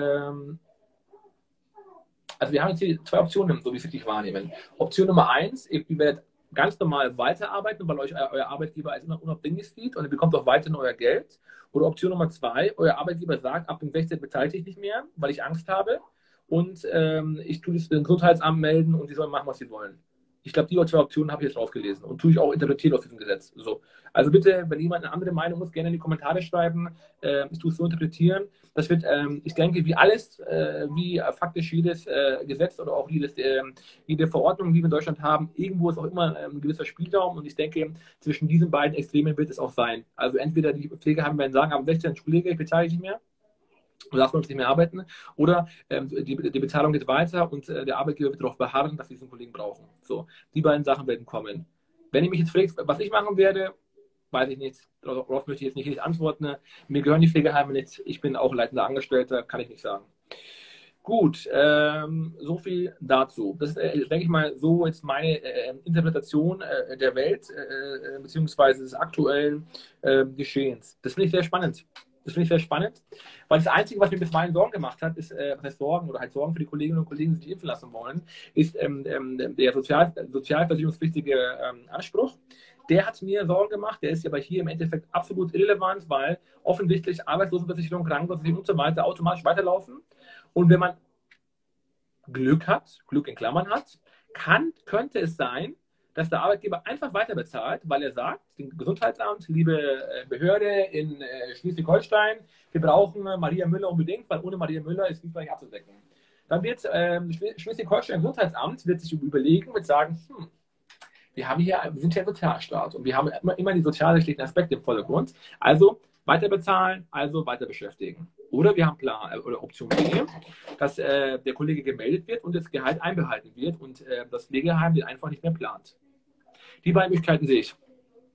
also wir haben jetzt hier 2 Optionen, so wie ich es richtig wahrnehmen. Option Nummer 1, ihr werdet ganz normal weiterarbeiten, weil euch euer Arbeitgeber als unabdinglich sieht und ihr bekommt auch weiterhin euer Geld. Oder Option Nummer 2, euer Arbeitgeber sagt, ab dem 16. beteilige ich nicht mehr, weil ich Angst habe und ich tue das dem Gesundheitsamt melden und die sollen machen, was sie wollen. Ich glaube, die zwei Optionen habe ich jetzt rausgelesen und tue ich auch interpretieren aus diesem Gesetz. So. Also bitte, wenn jemand eine andere Meinung ist, gerne in die Kommentare schreiben. Ich tue es so interpretieren. Das wird, ich denke, wie alles, wie faktisch jedes Gesetz oder auch jede Verordnung, die wir in Deutschland haben, irgendwo ist auch immer ein gewisser Spielraum. Und ich denke, zwischen diesen beiden Extremen wird es auch sein. Also entweder die Pflegeheime werden sagen, am 16. Kollege, ich bezahle dich nicht mehr. Und lassen wir uns nicht mehr arbeiten. Oder die Bezahlung geht weiter und der Arbeitgeber wird darauf beharren, dass wir diesen Kollegen brauchen. So, die beiden Sachen werden kommen. Wenn ihr mich jetzt fragt, was ich machen werde, weiß ich nicht. Darauf möchte ich jetzt nicht antworten. Mir gehören die Pflegeheime nicht. Ich bin auch leitender Angestellter, kann ich nicht sagen. Gut, so viel dazu. Das ist, denke ich mal, so jetzt meine Interpretation der Welt beziehungsweise des aktuellen Geschehens. Das finde ich sehr spannend. Das finde ich sehr spannend, weil das Einzige, was mir bisweilen Sorgen gemacht hat, ist, was heißt Sorgen oder halt Sorgen für die Kolleginnen und Kollegen, die sich impfen lassen wollen, ist der sozialversicherungspflichtige Anspruch. Der hat mir Sorgen gemacht, der ist aber hier im Endeffekt absolut irrelevant, weil offensichtlich Arbeitslosenversicherung, Krankenversicherung und so weiter automatisch weiterlaufen. Und wenn man Glück hat, Glück in Klammern hat, könnte es sein, dass der Arbeitgeber einfach weiter bezahlt, weil er sagt, dem Gesundheitsamt, liebe Behörde in Schleswig-Holstein, wir brauchen Maria Müller unbedingt, weil ohne Maria Müller ist nicht abzudecken. Dann wird Schleswig-Holstein Gesundheitsamt wird sich überlegen, wird sagen, wir sind ja ein Sozialstaat und wir haben immer die sozialrechtlichen Aspekte im Vordergrund. Also weiter bezahlen, also weiter beschäftigen. Oder wir haben oder Option B, dass der Kollege gemeldet wird und das Gehalt einbehalten wird und das Pflegeheim den einfach nicht mehr plant. Die beiden Möglichkeiten sehe ich.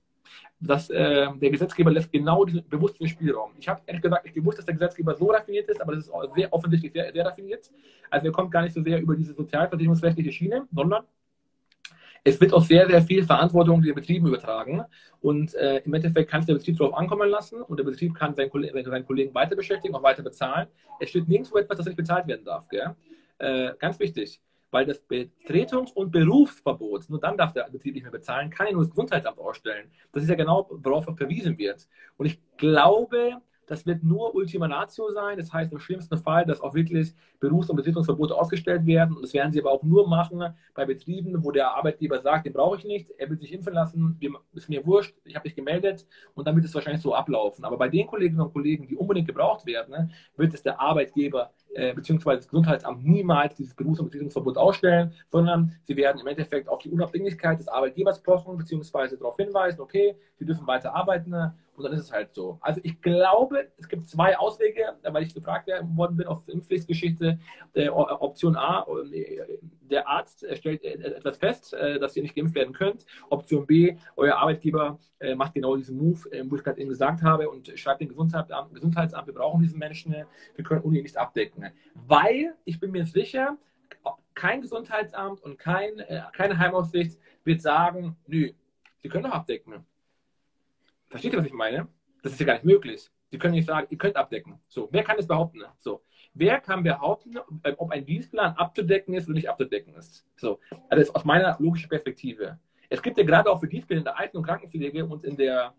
Der Gesetzgeber lässt genau diesen bewussten Spielraum. Ich habe ehrlich gesagt nicht gewusst, dass der Gesetzgeber so raffiniert ist, aber das ist sehr offensichtlich sehr, sehr raffiniert. Also er kommt gar nicht so sehr über diese sozialversicherungsrechtliche Schiene, sondern es wird auch sehr, sehr viel Verantwortung den Betrieben übertragen und im Endeffekt kann es der Betrieb darauf ankommen lassen und der Betrieb kann seinen Kollegen weiter beschäftigen, auch weiter bezahlen. Es steht nirgendwo etwas, das nicht bezahlt werden darf. Ganz wichtig, weil das Betretungs- und Berufsverbot, nur dann darf der Betrieb nicht mehr bezahlen, kann ja nur das Gesundheitsamt ausstellen. Das ist ja genau, worauf verwiesen wird. Und ich glaube, das wird nur Ultima Ratio sein. Das heißt im schlimmsten Fall, dass auch wirklich Berufs- und Betretungsverbote ausgestellt werden. Und das werden sie aber auch nur machen bei Betrieben, wo der Arbeitgeber sagt, den brauche ich nicht, er will sich impfen lassen, ist mir wurscht, ich habe dich gemeldet und dann wird es wahrscheinlich so ablaufen. Aber bei den Kolleginnen und Kollegen, die unbedingt gebraucht werden, wird es der Arbeitgeber bzw. das Gesundheitsamt niemals dieses Berufs- und Betretungsverbot ausstellen, sondern sie werden im Endeffekt auf die Unabhängigkeit des Arbeitgebers pochen bzw. darauf hinweisen, okay, sie dürfen weiter arbeiten und dann ist es halt so. Also ich glaube, es gibt zwei Auswege, weil ich gefragt worden bin auf Impfpflichtgeschichte. Option A, der Arzt stellt etwas fest, dass ihr nicht geimpft werden könnt. Option B, euer Arbeitgeber macht genau diesen Move, wo ich gerade eben gesagt habe und schreibt dem Gesundheitsamt, wir brauchen diesen Menschen, wir können Uni nicht abdecken. Weil, ich bin mir sicher, kein Gesundheitsamt und keine Heimaufsicht wird sagen, nö, sie können doch abdecken. Versteht ihr, was ich meine? Das ist ja gar nicht möglich. Sie können nicht sagen, ihr könnt abdecken. So, wer kann das behaupten? So, wer kann behaupten, ob ein Dienstplan abzudecken ist oder nicht abzudecken ist? So, also das ist aus meiner logischen Perspektive. Es gibt ja gerade auch für Dienstpläne in der Alten- und Krankenpflege und in der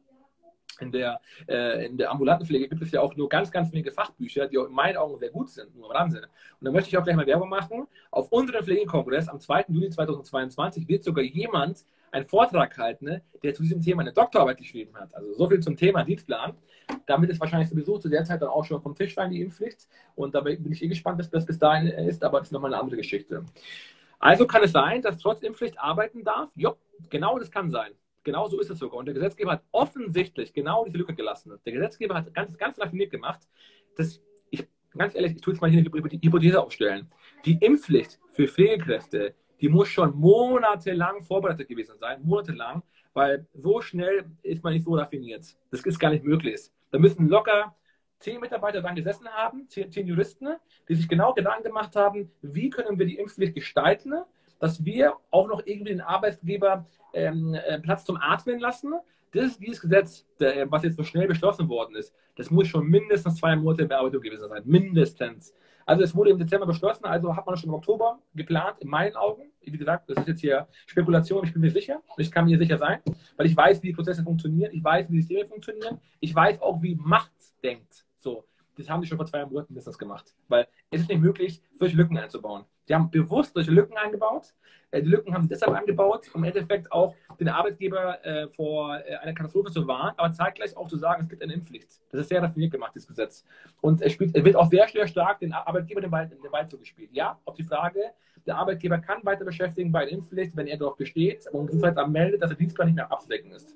ambulanten Pflege gibt es ja auch nur ganz, ganz wenige Fachbücher, die auch in meinen Augen sehr gut sind, nur am Rande. Und da möchte ich auch gleich mal Werbung machen. Auf unserem Pflegekongress am 2. Juli 2022 wird sogar jemand einen Vortrag halten, ne, der zu diesem Thema eine Doktorarbeit geschrieben hat. Also so viel zum Thema Dienstplan. Damit ist wahrscheinlich sowieso zu der Zeit dann auch schon vom Tisch sein, die Impfpflicht. Und da bin ich gespannt, bis das bis dahin ist, aber das ist nochmal eine andere Geschichte. Also kann es sein, dass trotz Impfpflicht arbeiten darf? Ja, genau das kann sein. Genau so ist es sogar. Und der Gesetzgeber hat offensichtlich genau diese Lücke gelassen. Der Gesetzgeber hat ganz raffiniert gemacht, dass ganz ehrlich, ich tue jetzt mal hier eine Hypothese aufstellen. Die Impfpflicht für Pflegekräfte, die muss schon monatelang vorbereitet gewesen sein, monatelang, weil so schnell ist man nicht so raffiniert. Das ist gar nicht möglich. Da müssen locker 10 Mitarbeiter dran gesessen haben, 10 Juristen, die sich genau Gedanken gemacht haben, wie können wir die Impfpflicht gestalten, dass wir auch noch irgendwie den Arbeitgeber Platz zum Atmen lassen. Dieses Gesetz, was jetzt so schnell beschlossen worden ist, das muss schon mindestens 2 Monate in Bearbeitung gewesen sein. Mindestens. Also es wurde im Dezember beschlossen, also hat man schon im Oktober geplant, in meinen Augen. Wie gesagt, das ist jetzt hier Spekulation, ich bin mir sicher. Ich kann mir sicher sein, weil ich weiß, wie die Prozesse funktionieren, ich weiß, wie die Systeme funktionieren, ich weiß auch, wie Macht denkt. So, das haben die schon vor 2 Monaten Business gemacht. Weil es ist nicht möglich, solche Lücken einzubauen. Die haben bewusst solche Lücken eingebaut. Die Lücken haben sie deshalb eingebaut, um im Endeffekt auch den Arbeitgeber vor einer Katastrophe zu warnen, aber zeitgleich auch zu sagen, es gibt eine Impfpflicht. Das ist sehr raffiniert gemacht, dieses Gesetz. Und es wird auch sehr, sehr stark den Arbeitgeber den Ball zugespielt. Ja, auf die Frage, der Arbeitgeber kann weiter beschäftigen bei der Impfpflicht, wenn er darauf besteht, und jedenfalls meldet, dass der Dienstplan nicht mehr abzudecken ist.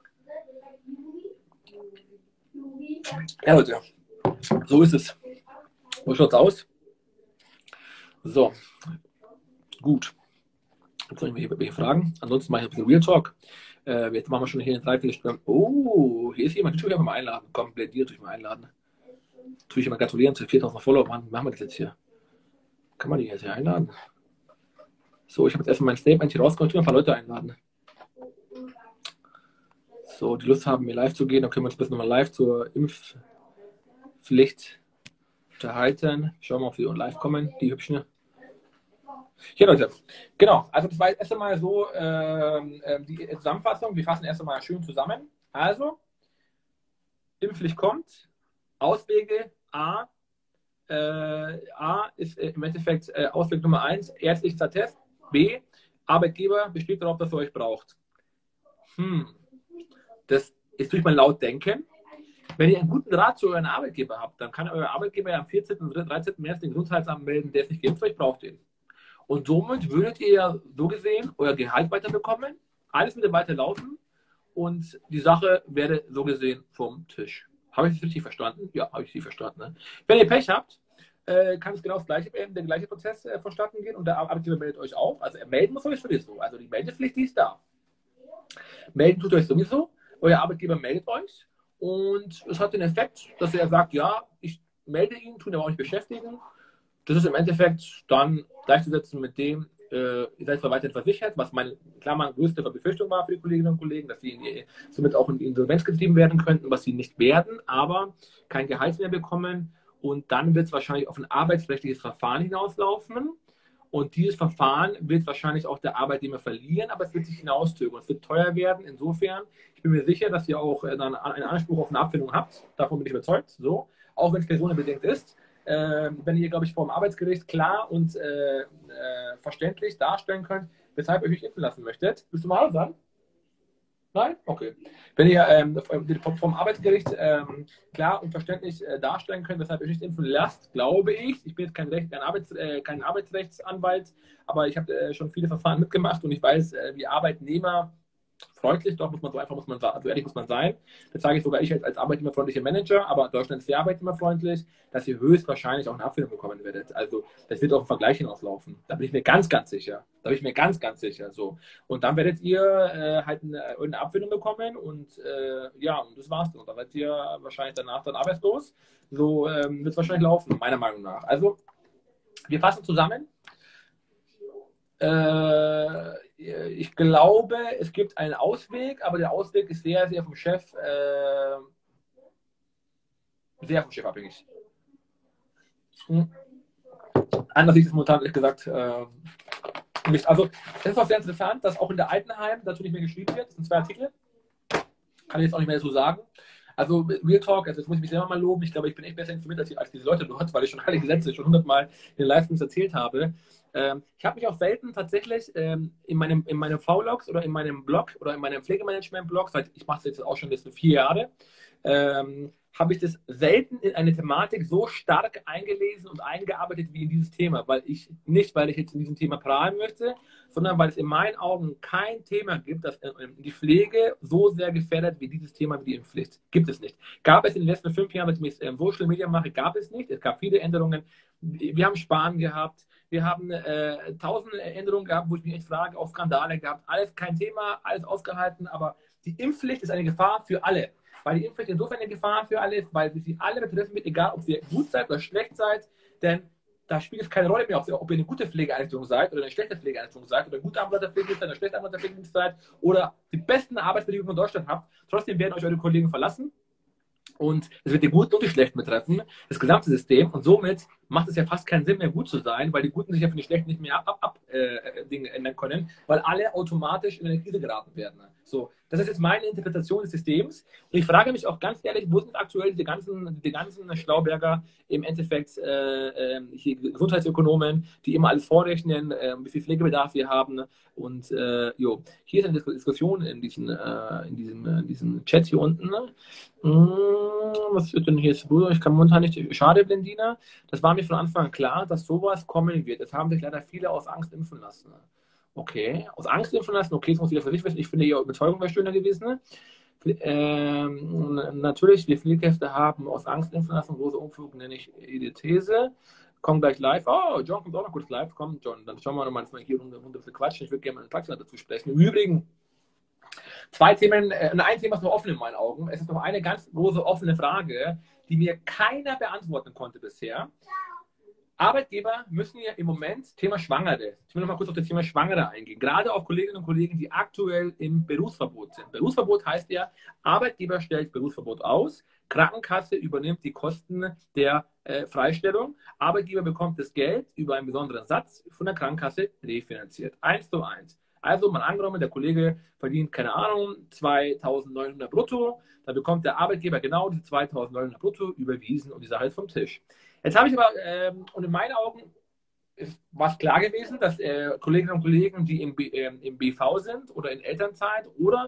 Ja, Leute, so ist es. So schaut es aus. So, gut. Jetzt soll ich mir hier fragen. Ansonsten mache ich ein bisschen Real Talk. Jetzt machen wir schon hier eine 3-4 Stunden. Oh, hier ist jemand. Den tue ich einfach mal einladen. Komm, plädiert, tue ich mal einladen. Tue ich mal gratulieren zu 4000 Follower. Wann machen wir das jetzt hier? Kann man die jetzt hier einladen? So, ich habe jetzt erstmal mein Statement hier rausgekommen. Ich tue ein paar Leute einladen. So, die Lust haben, mir live zu gehen. Dann können wir uns ein bisschen nochmal live zur Impfpflicht unterhalten. Schauen wir mal, ob die live kommen, die hübschen. Ja, Leute, genau. Also das war jetzt erst einmal so die Zusammenfassung. Wir fassen erst einmal schön zusammen. Also, Impfpflicht kommt. Auswege A ist im Endeffekt Ausweg Nummer 1, ärztlicher Test. B, Arbeitgeber besteht darauf, dass er euch braucht. Das ist durch mein laut denken. Wenn ihr einen guten Draht zu euren Arbeitgeber habt, dann kann euer Arbeitgeber ja am 14. oder 13. März den Gesundheitsamt melden, der ist nicht geimpft, euch braucht den. Und somit würdet ihr ja so gesehen euer Gehalt weiterbekommen, alles würde weiterlaufen und die Sache wäre so gesehen vom Tisch. Habe ich das richtig verstanden? Ja, habe ich richtig verstanden. Ne? Wenn ihr Pech habt, kann es genau das gleiche, der gleiche Prozess vonstatten gehen und der Arbeitgeber meldet euch auch. Also er melden muss euch sowieso. Also die Meldepflicht, die ist da. Melden tut euch sowieso. Euer Arbeitgeber meldet euch und es hat den Effekt, dass er sagt, ja, ich melde ihn, tun aber auch nicht beschäftigen. Das ist im Endeffekt dann gleichzusetzen mit dem, ihr seid zwar weiterhin versichert, was meine größte Befürchtung war für die Kolleginnen und Kollegen, dass sie somit auch in die Insolvenz getrieben werden könnten, was sie nicht werden, aber kein Gehalt mehr bekommen. Und dann wird es wahrscheinlich auf ein arbeitsrechtliches Verfahren hinauslaufen. Und dieses Verfahren wird wahrscheinlich auch der Arbeitnehmer verlieren, aber es wird sich hinauszögern. Es wird teuer werden. Insofern, ich bin mir sicher, dass ihr auch dann einen Anspruch auf eine Abfindung habt. Davon bin ich überzeugt. So, auch wenn es personenbedingt ist. Wenn ihr, glaube ich, vor dem Arbeitsgericht klar und verständlich darstellen könnt, weshalb ihr euch impfen lassen möchtet. Willst du mal sagen? Nein? Okay. Wenn ihr vom Arbeitsgericht klar und verständlich darstellen könnt, weshalb ihr euch nicht impfen lasst, glaube ich bin jetzt kein Arbeitsrechtsanwalt, aber ich habe schon viele Verfahren mitgemacht und ich weiß, wie Arbeitnehmer freundlich, doch muss man sagen, so ehrlich muss man sein. Das sage ich sogar ich als arbeitnehmerfreundlicher Manager, aber Deutschland ist sehr arbeitnehmerfreundlich, dass ihr höchstwahrscheinlich auch eine Abfindung bekommen werdet. Also das wird auf einen Vergleich hinauslaufen. Da bin ich mir ganz, ganz sicher. So. Und dann werdet ihr halt eine Abfindung bekommen und ja, und das war's dann. Und dann werdet ihr wahrscheinlich danach dann arbeitslos. So wird es wahrscheinlich laufen, meiner Meinung nach. Also, wir fassen zusammen. Ich glaube, es gibt einen Ausweg, aber der Ausweg ist sehr, sehr vom Chef abhängig. Anders sieht es momentan, ehrlich gesagt, nicht. Also, es ist auch sehr interessant, dass auch in der Altenheim dazu nicht mehr geschrieben wird. Das sind 2 Artikel. Kann ich jetzt auch nicht mehr so sagen. Also Real Talk, also jetzt muss ich mich selber mal loben. Ich glaube, ich bin echt besser informiert als diese Leute dort, weil ich schon alle Gesetze schon 100-mal in den Livestreams erzählt habe. Ich habe mich auch selten tatsächlich in meinem V-Logs oder in meinem Blog oder in meinem Pflegemanagement-Blog, ich mache es jetzt auch schon 4 Jahre, habe ich das selten in eine Thematik so stark eingelesen und eingearbeitet wie in dieses Thema, weil ich jetzt in diesem Thema prahlen möchte, sondern weil es in meinen Augen kein Thema gibt, das die Pflege so sehr gefährdet wie dieses Thema, wie die Impfpflicht. Gibt es nicht. Gab es in den letzten 5 Jahren, wenn ich Social Media mache, gab es nicht. Es gab viele Änderungen. Wir haben Sparen gehabt. Wir haben tausende Änderungen gehabt, wo ich mich echt frage, auch Skandale gehabt. Alles kein Thema, alles ausgehalten, aber die Impfpflicht ist eine Gefahr für alle. Weil die Impfpflicht insofern eine Gefahr für alle ist, weil sie alle betreffen wird, egal ob ihr gut seid oder schlecht seid, denn da spielt es keine Rolle mehr, ob ihr eine gute Pflegeeinrichtung seid oder eine schlechte Pflegeeinrichtung seid oder eine gute Ambulanter-Pflegedienst seid oder eine schlechte Ambulanter-Pflegedienst seid oder die besten Arbeitsbedingungen in Deutschland habt. Trotzdem werden euch eure Kollegen verlassen und es wird die Guten und die Schlechten betreffen, das gesamte System und somit macht es ja fast keinen Sinn mehr, gut zu sein, weil die Guten sich ja für die Schlechten nicht mehr Dinge ändern können, weil alle automatisch in eine Krise geraten werden. So, das ist jetzt meine Interpretation des Systems. Und ich frage mich auch ganz ehrlich, wo sind aktuell die ganzen Schlauberger im Endeffekt hier Gesundheitsökonomen, die immer alles vorrechnen, wie viel Pflegebedarf wir haben. Und hier ist eine Diskussion in diesem Chat hier unten. Was ist denn hier? Ich kann momentan nicht. Schade, Blendina. Das war mir von Anfang an klar, dass sowas kommen wird. Es haben sich leider viele aus Angst impfen lassen. Okay, aus Angst impfen lassen. Okay, das muss jeder für sich wissen. Ich finde, ihre Überzeugung wäre schöner gewesen. Natürlich, wir Pflegekräfte haben aus Angst impfen lassen. Große Umflug nenne ich die These. Komm gleich live. Oh, John kommt auch noch kurz live. Komm, John, dann schauen wir noch mal hier runter quatschen. Ich würde gerne mal einen Praxis dazu sprechen. Im Übrigen, zwei Themen, ein Thema ist noch offen in meinen Augen. Es ist noch eine ganz große offene Frage, die mir keiner beantworten konnte bisher. Arbeitgeber müssen ja im Moment Thema Schwangere. Ich will noch mal kurz auf das Thema Schwangere eingehen. Gerade auch Kolleginnen und Kollegen, die aktuell im Berufsverbot sind. Berufsverbot heißt ja, Arbeitgeber stellt Berufsverbot aus, Krankenkasse übernimmt die Kosten der Freistellung, Arbeitgeber bekommt das Geld über einen besonderen Satz von der Krankenkasse refinanziert. 1:1. Also mal angenommen, der Kollege verdient, keine Ahnung, 2.900 brutto, dann bekommt der Arbeitgeber genau diese 2.900 brutto überwiesen und die Sache ist vom Tisch. Jetzt habe ich aber, und in meinen Augen war es klar gewesen, dass Kolleginnen und Kollegen, die im BV sind oder in Elternzeit oder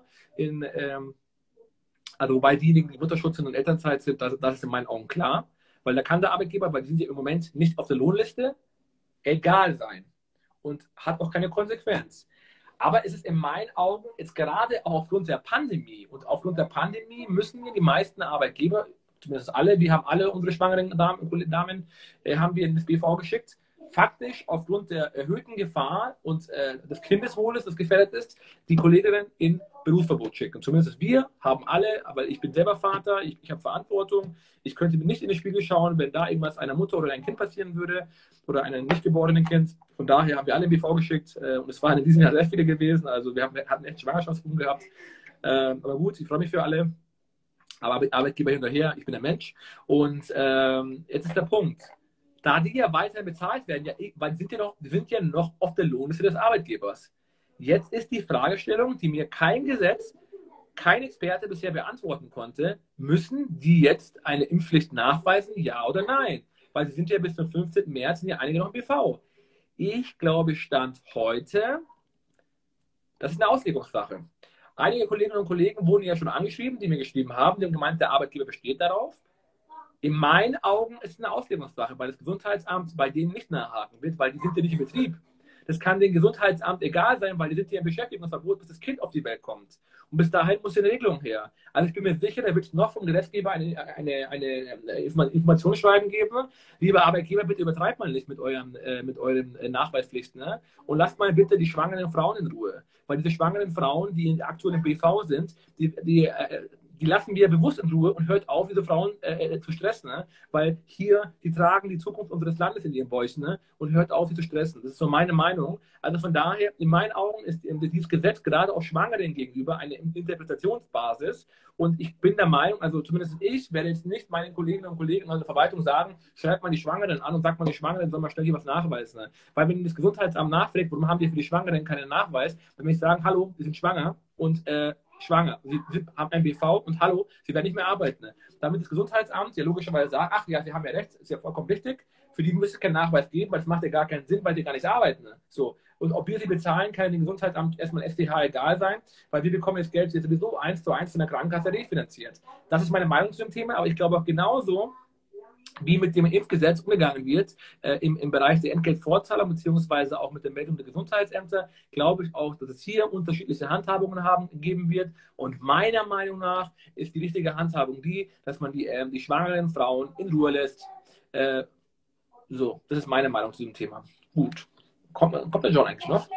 also wobei diejenigen, die Mutterschutz sind und Elternzeit sind, das ist in meinen Augen klar, weil da kann der Arbeitgeber, weil die sind ja im Moment nicht auf der Lohnliste, egal sein und hat auch keine Konsequenz. Aber es ist in meinen Augen jetzt gerade auch aufgrund der Pandemie und aufgrund der Pandemie müssen die meisten Arbeitgeber, zumindest alle, wir haben alle unsere schwangeren Damen haben wir in das BV geschickt, faktisch aufgrund der erhöhten Gefahr und des Kindeswohles, das gefährdet ist, die Kolleginnen in Berufsverbot schicken. Zumindest wir haben alle, aber ich bin selber Vater, ich habe Verantwortung, ich könnte mir nicht in den Spiegel schauen, wenn da irgendwas einer Mutter oder einem Kind passieren würde oder einem nicht geborenen Kind. Von daher haben wir alle in BV geschickt und es waren in diesem Jahr sehr viele gewesen, also wir hatten echt Schwangerschaftsboom gehabt. Aber gut, ich freue mich für alle. Aber Arbeitgeber hinterher, ich bin ein Mensch. Und jetzt ist der Punkt. Da die ja weiter bezahlt werden, ja, weil die sind ja noch auf der Lohnliste des Arbeitgebers. Jetzt ist die Fragestellung, die mir kein Gesetz, kein Experte bisher beantworten konnte, müssen die jetzt eine Impfpflicht nachweisen, ja oder nein? Weil sie sind ja bis zum 15. März, sind ja einige noch im BV. Ich glaube, Stand heute, das ist eine Auslegungssache. Einige Kolleginnen und Kollegen wurden ja schon angeschrieben, die mir geschrieben haben, die haben gemeint, der Arbeitgeber besteht darauf. In meinen Augen ist es eine Auslegungssache, weil das Gesundheitsamt bei denen nicht nachhaken wird, weil die sind ja nicht im Betrieb. Das kann dem Gesundheitsamt egal sein, weil die sind ja im Beschäftigungsverbot, bis das Kind auf die Welt kommt. Und bis dahin muss eine Regelung her. Also ich bin mir sicher, da wird es noch vom Gesetzgeber eine Informationsschreiben geben. Liebe Arbeitgeber, bitte übertreibt mal nicht mit euren Nachweispflichten. Ne? Und lasst mal bitte die schwangeren Frauen in Ruhe. Weil diese schwangeren Frauen, die aktuell im BV sind, die lassen wir bewusst in Ruhe und hört auf, diese Frauen zu stressen. Ne? Weil hier, die tragen die Zukunft unseres Landes in ihren Bäuchen, ne? Und hört auf, sie zu stressen. Das ist so meine Meinung. Also von daher, in meinen Augen ist dieses Gesetz gerade auch Schwangeren gegenüber eine Interpretationsbasis. Und ich bin der Meinung, also zumindest ich werde jetzt nicht meinen Kolleginnen und Kollegen in der Verwaltung sagen, schreibt mal die Schwangeren an und sagt mal, die Schwangeren sollen mal schnell hier was nachweisen. Ne? Weil wenn das Gesundheitsamt nachfragt, warum haben die für die Schwangeren keinen Nachweis, dann will ich sagen, hallo, wir sind schwanger und schwanger. Sie haben ein BV und hallo, sie werden nicht mehr arbeiten. Damit das Gesundheitsamt ja logischerweise sagt, ach ja, sie haben ja recht, ist ja vollkommen richtig, für die müsste es keinen Nachweis geben, weil es macht ja gar keinen Sinn, weil die gar nicht arbeiten. So. Und ob wir sie bezahlen, kann dem Gesundheitsamt erstmal SDH egal sein, weil wir bekommen das Geld jetzt sowieso 1:1 von der Krankenkasse refinanziert. Das ist meine Meinung zu dem Thema, aber ich glaube auch genauso, wie mit dem Impfgesetz umgegangen wird im Bereich der Entgeltfortzahlung beziehungsweise auch mit der Meldung der Gesundheitsämter, glaube ich auch, dass es hier unterschiedliche Handhabungen geben wird. Und meiner Meinung nach ist die richtige Handhabung die, dass man die schwangeren Frauen in Ruhe lässt. So, das ist meine Meinung zu dem Thema. Gut. Kommt der John eigentlich noch?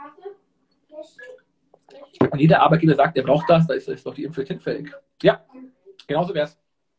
Und jeder Arbeitgeber sagt, er braucht das, da ist doch die Impfpflicht hinfällig. Ja, genauso wäre es.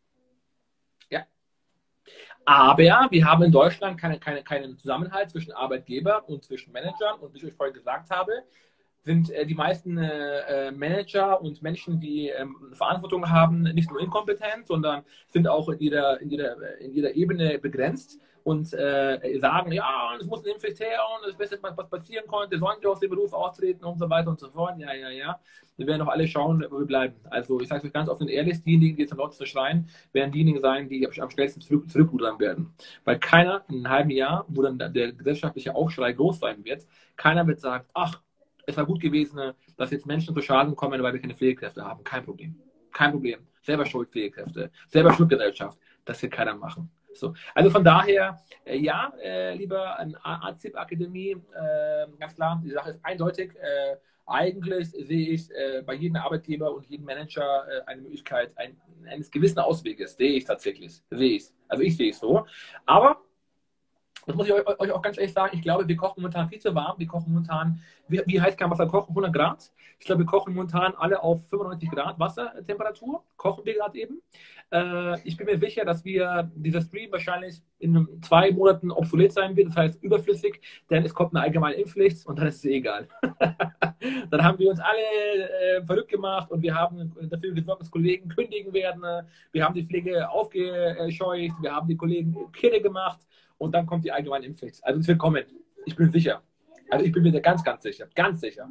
Aber wir haben in Deutschland keinen Zusammenhalt zwischen Arbeitgeber und zwischen Managern. Und wie ich euch vorhin gesagt habe, sind die meisten Manager und Menschen, die Verantwortung haben, nicht nur inkompetent, sondern sind auch in jeder Ebene begrenzt. und sagen, ja, es muss ein Impfpflicht her und das Beste, was passieren konnte, sollen wir aus dem Beruf austreten und so weiter und so fort. Ja, ja, ja. Wir werden doch alle schauen, wo wir bleiben. Also ich sage euch ganz offen und ehrlich, diejenigen, die jetzt am lautesten schreien, werden diejenigen sein, die am schnellsten zurückrudern werden. Weil keiner in einem halben Jahr, wo dann der gesellschaftliche Aufschrei groß sein wird, keiner wird sagen, ach, es war gut gewesen, dass jetzt Menschen zu Schaden kommen, weil wir keine Pflegekräfte haben. Kein Problem. Kein Problem. Selber schuld Pflegekräfte. Selber schuld Gesellschaft. Das wird keiner machen. So. Also von daher, ja, lieber AZIP-Akademie, ganz klar, die Sache ist eindeutig. Eigentlich sehe ich bei jedem Arbeitgeber und jedem Manager eine Möglichkeit eines gewissen Ausweges. Sehe ich tatsächlich. Sehe ich. Also ich sehe es so. Aber das muss ich euch auch ganz ehrlich sagen, ich glaube, wir kochen momentan viel zu warm. Wir kochen momentan, wie heiß kann Wasser kochen? 100 Grad. Ich glaube, wir kochen momentan alle auf 95 Grad Wassertemperatur. Kochen wir gerade eben. Ich bin mir sicher, dass dieser Stream wahrscheinlich in 2 Monaten obsolet sein wird. Das heißt überflüssig, denn es kommt eine allgemeine Impfpflicht und dann ist es egal. Dann haben wir uns alle verrückt gemacht und wir haben dafür gesorgt, dass Kollegen kündigen werden. Wir haben die Pflege aufgescheucht. Wir haben die Kollegen Kirre gemacht. Und dann kommt die allgemeine Impfpflicht. Also es wird kommen. Ich bin sicher. Also ich bin mir da ganz, ganz sicher. Ganz sicher.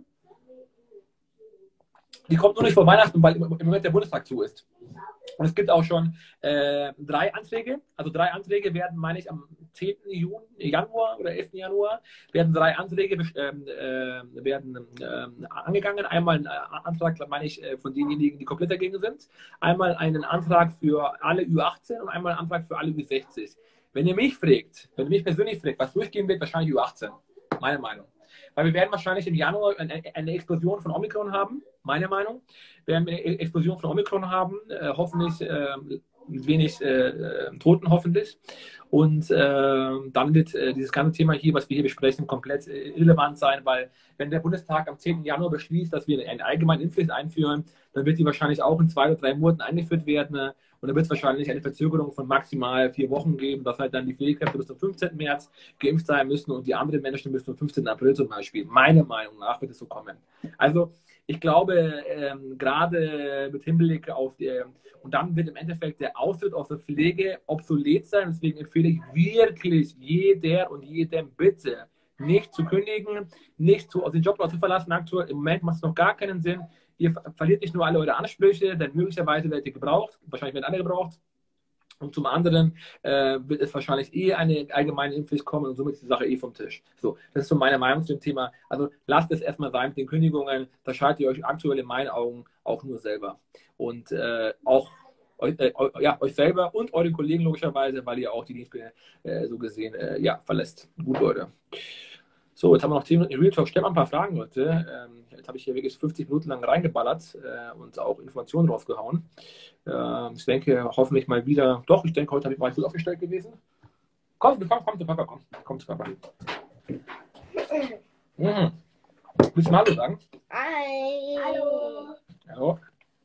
Die kommt nur nicht vor Weihnachten, weil im Moment der Bundestag zu ist. Und es gibt auch schon 3 Anträge. Also 3 Anträge werden, meine ich, am 10. Januar oder 11. Januar werden 3 Anträge angegangen. Einmal ein Antrag, meine ich, von denjenigen, die komplett dagegen sind. Einmal einen Antrag für alle Ü18 und einmal einen Antrag für alle Ü60. Wenn ihr mich fragt, wenn ihr mich persönlich fragt, was durchgehen wird, wahrscheinlich Ü18. Meine Meinung. Weil wir werden wahrscheinlich im Januar eine Explosion von Omikron haben. Meine Meinung. Wir werden eine Explosion von Omikron haben. Hoffentlich mit wenig Toten, hoffentlich. Und dann wird dieses ganze Thema hier, was wir hier besprechen, komplett irrelevant sein, weil wenn der Bundestag am 10. Januar beschließt, dass wir eine allgemeine Impfpflicht einführen, dann wird die wahrscheinlich auch in 2 oder 3 Monaten eingeführt werden. Und dann wird es wahrscheinlich eine Verzögerung von maximal 4 Wochen geben, dass halt dann die Pflegekräfte bis zum 15. März geimpft sein müssen und die anderen Menschen bis zum 15. April zum Beispiel. Meiner Meinung nach wird es so kommen. Also ich glaube, gerade mit Hinblick auf und dann wird im Endeffekt der Austritt aus der Pflege obsolet sein. Deswegen empfehle ich wirklich jeder und jedem bitte, nicht zu kündigen, nicht aus dem Job zu verlassen. Aktuell im Moment macht es noch gar keinen Sinn. Ihr verliert nicht nur alle eure Ansprüche, denn möglicherweise werdet ihr gebraucht. Wahrscheinlich werden alle gebraucht. Und zum anderen wird es wahrscheinlich eine allgemeine Impfpflicht kommen und somit ist die Sache vom Tisch. So, das ist so meine Meinung zu dem Thema. Also lasst es erstmal sein mit den Kündigungen. Da schadet ihr euch aktuell in meinen Augen auch nur selber. Und auch euch selber und eure Kollegen logischerweise, weil ihr auch die Dienste so gesehen verlässt. Gut, Leute. So, jetzt haben wir noch 10 Minuten Real Talk. Stellt mal ein paar Fragen, Leute. Jetzt habe ich hier wirklich 50 Minuten lang reingeballert und auch Informationen rausgehauen. Ich denke, hoffentlich mal wieder. Doch, ich denke, heute war ich gut aufgestellt gewesen. Komm zu Papa, komm. Komm zu Papa. Mhm. Willst du mal Hallo sagen? Hi. Hallo. Hallo.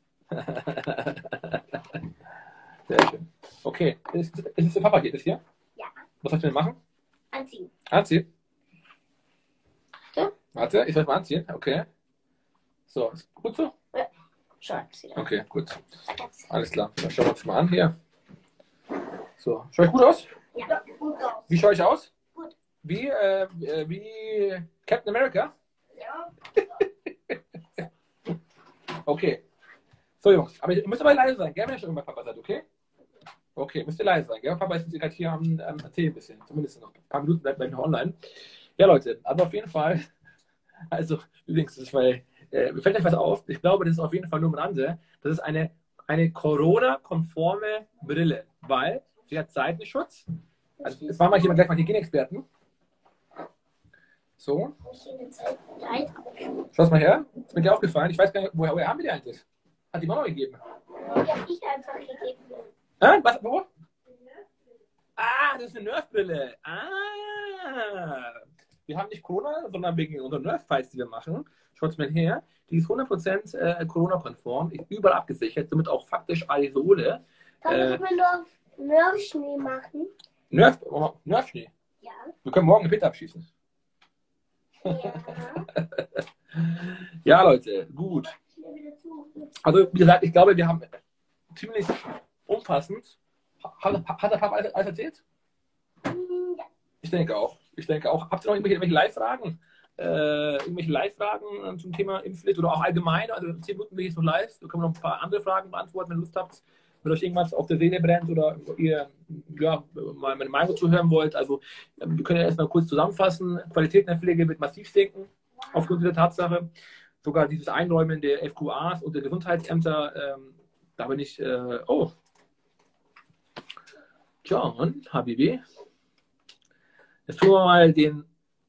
Sehr schön. Okay, ist es der Papa, geht es hier? Ja. Was soll ich denn machen? Anziehen. Anziehen? So? Warte, ich soll mal anziehen. Okay. So, ist gut so? Ja. Schon. Okay, gut. Alles klar. Dann schauen wir uns mal an hier. So, schaue ich gut aus? Ja, gut aus. Wie schaue ich aus? Gut. Wie Captain America? Ja. Okay. So, Jungs. Aber ihr müsst aber leise sein, gell, wenn ihr schon bei Papa seid, okay? Okay, müsst ihr leise sein, gell? Papa ist jetzt gerade hier am Erzählen ein bisschen. Zumindest noch ein paar Minuten bleibt noch online. Ja, Leute, aber auf jeden Fall. Also, übrigens, das ist, weil mir fällt euch was auf. Ich glaube, das ist auf jeden Fall nur am Rande. Das ist eine Corona-konforme Brille, weil sie hat Seitenschutz. Also, jetzt machen wir hier gleich mal Hygienexperten. So. Schau mal her. Ist mir dir aufgefallen. Ich weiß gar nicht, woher haben wir die eigentlich? Hat die Mama gegeben? Die habe ich einfach gegeben. Was? Wo? Ah, das ist eine Nerf-Brille. Ah. Wir haben nicht Corona, sondern wegen unserer Nerf-Fights, die wir machen. Schaut mal her. Die ist 100% Corona-konform, überall abgesichert, somit auch faktisch Aerosole. Kann man nur Nerf-Schnee machen? Nerf-Schnee? Ja. Wir können morgen ein Pit abschießen. Ja. Ja, Leute, gut. Also, wie gesagt, ich glaube, wir haben ziemlich umfassend. Hat der Papa alles erzählt? Ich denke auch. Ich denke auch. Habt ihr noch irgendwelche Live-Fragen? Irgendwelche Live-Fragen zum Thema Impfpflicht oder auch allgemein? Also in 10 Minuten bin ich jetzt noch live. Da können wir noch ein paar andere Fragen beantworten, wenn ihr Lust habt. Wenn euch irgendwas auf der Seele brennt oder ihr ja, mal meine Meinung zuhören wollt. Also wir können ja erstmal kurz zusammenfassen. Qualität in der Pflege wird massiv sinken aufgrund dieser Tatsache. Sogar dieses Einräumen der FQAs und der Gesundheitsämter, da bin ich, oh, John, Habibi. Jetzt tun wir mal den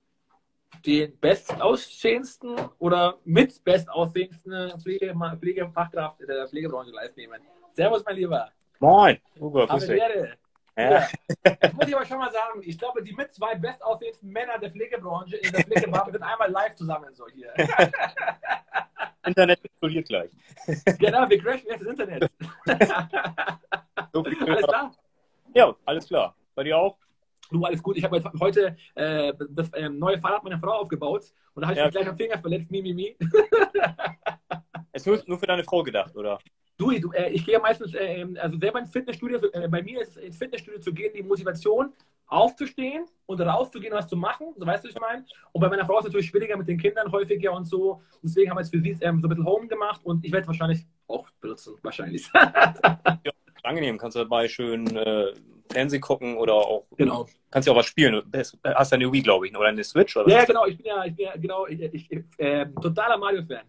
bestaussehendsten oder mit bestaussehendsten Pflegefachkraft der Pflegebranche live nehmen. Servus, mein Lieber. Moin, Hugo, grüß dich. Ja. Das muss ich aber schon mal sagen. Ich glaube, die mit 2 bestaussehendsten Männer der Pflegebranche in der Pflegebranche sind einmal live zusammen so hier. Internet explodiert gleich. Genau, wir crashen jetzt das Internet. So viel Alles klar? Ja, alles klar. Bei dir auch? Du, alles gut. Ich habe jetzt heute das neue Fahrrad meiner Frau aufgebaut und da habe ich mich gleich am Finger verletzt. Mi. Ist nur für deine Frau gedacht, oder? Du, ich gehe ja meistens, also selber ins Fitnessstudio, bei mir ist es ins Fitnessstudio zu gehen, die Motivation, aufzustehen und rauszugehen, was zu machen, so weißt du, was ich meine. Und bei meiner Frau ist es natürlich schwieriger mit den Kindern häufiger und so. Deswegen haben wir jetzt für sie so ein bisschen Home gemacht und ich werde es wahrscheinlich auch benutzen, wahrscheinlich. Ja, angenehm. Kannst du dabei schön Fernsehen gucken oder auch, genau. Kannst ja auch was spielen. Du hast eine Wii, glaube ich, oder eine Switch? Oder ja, was? genau. Ich bin totaler Mario-Fan.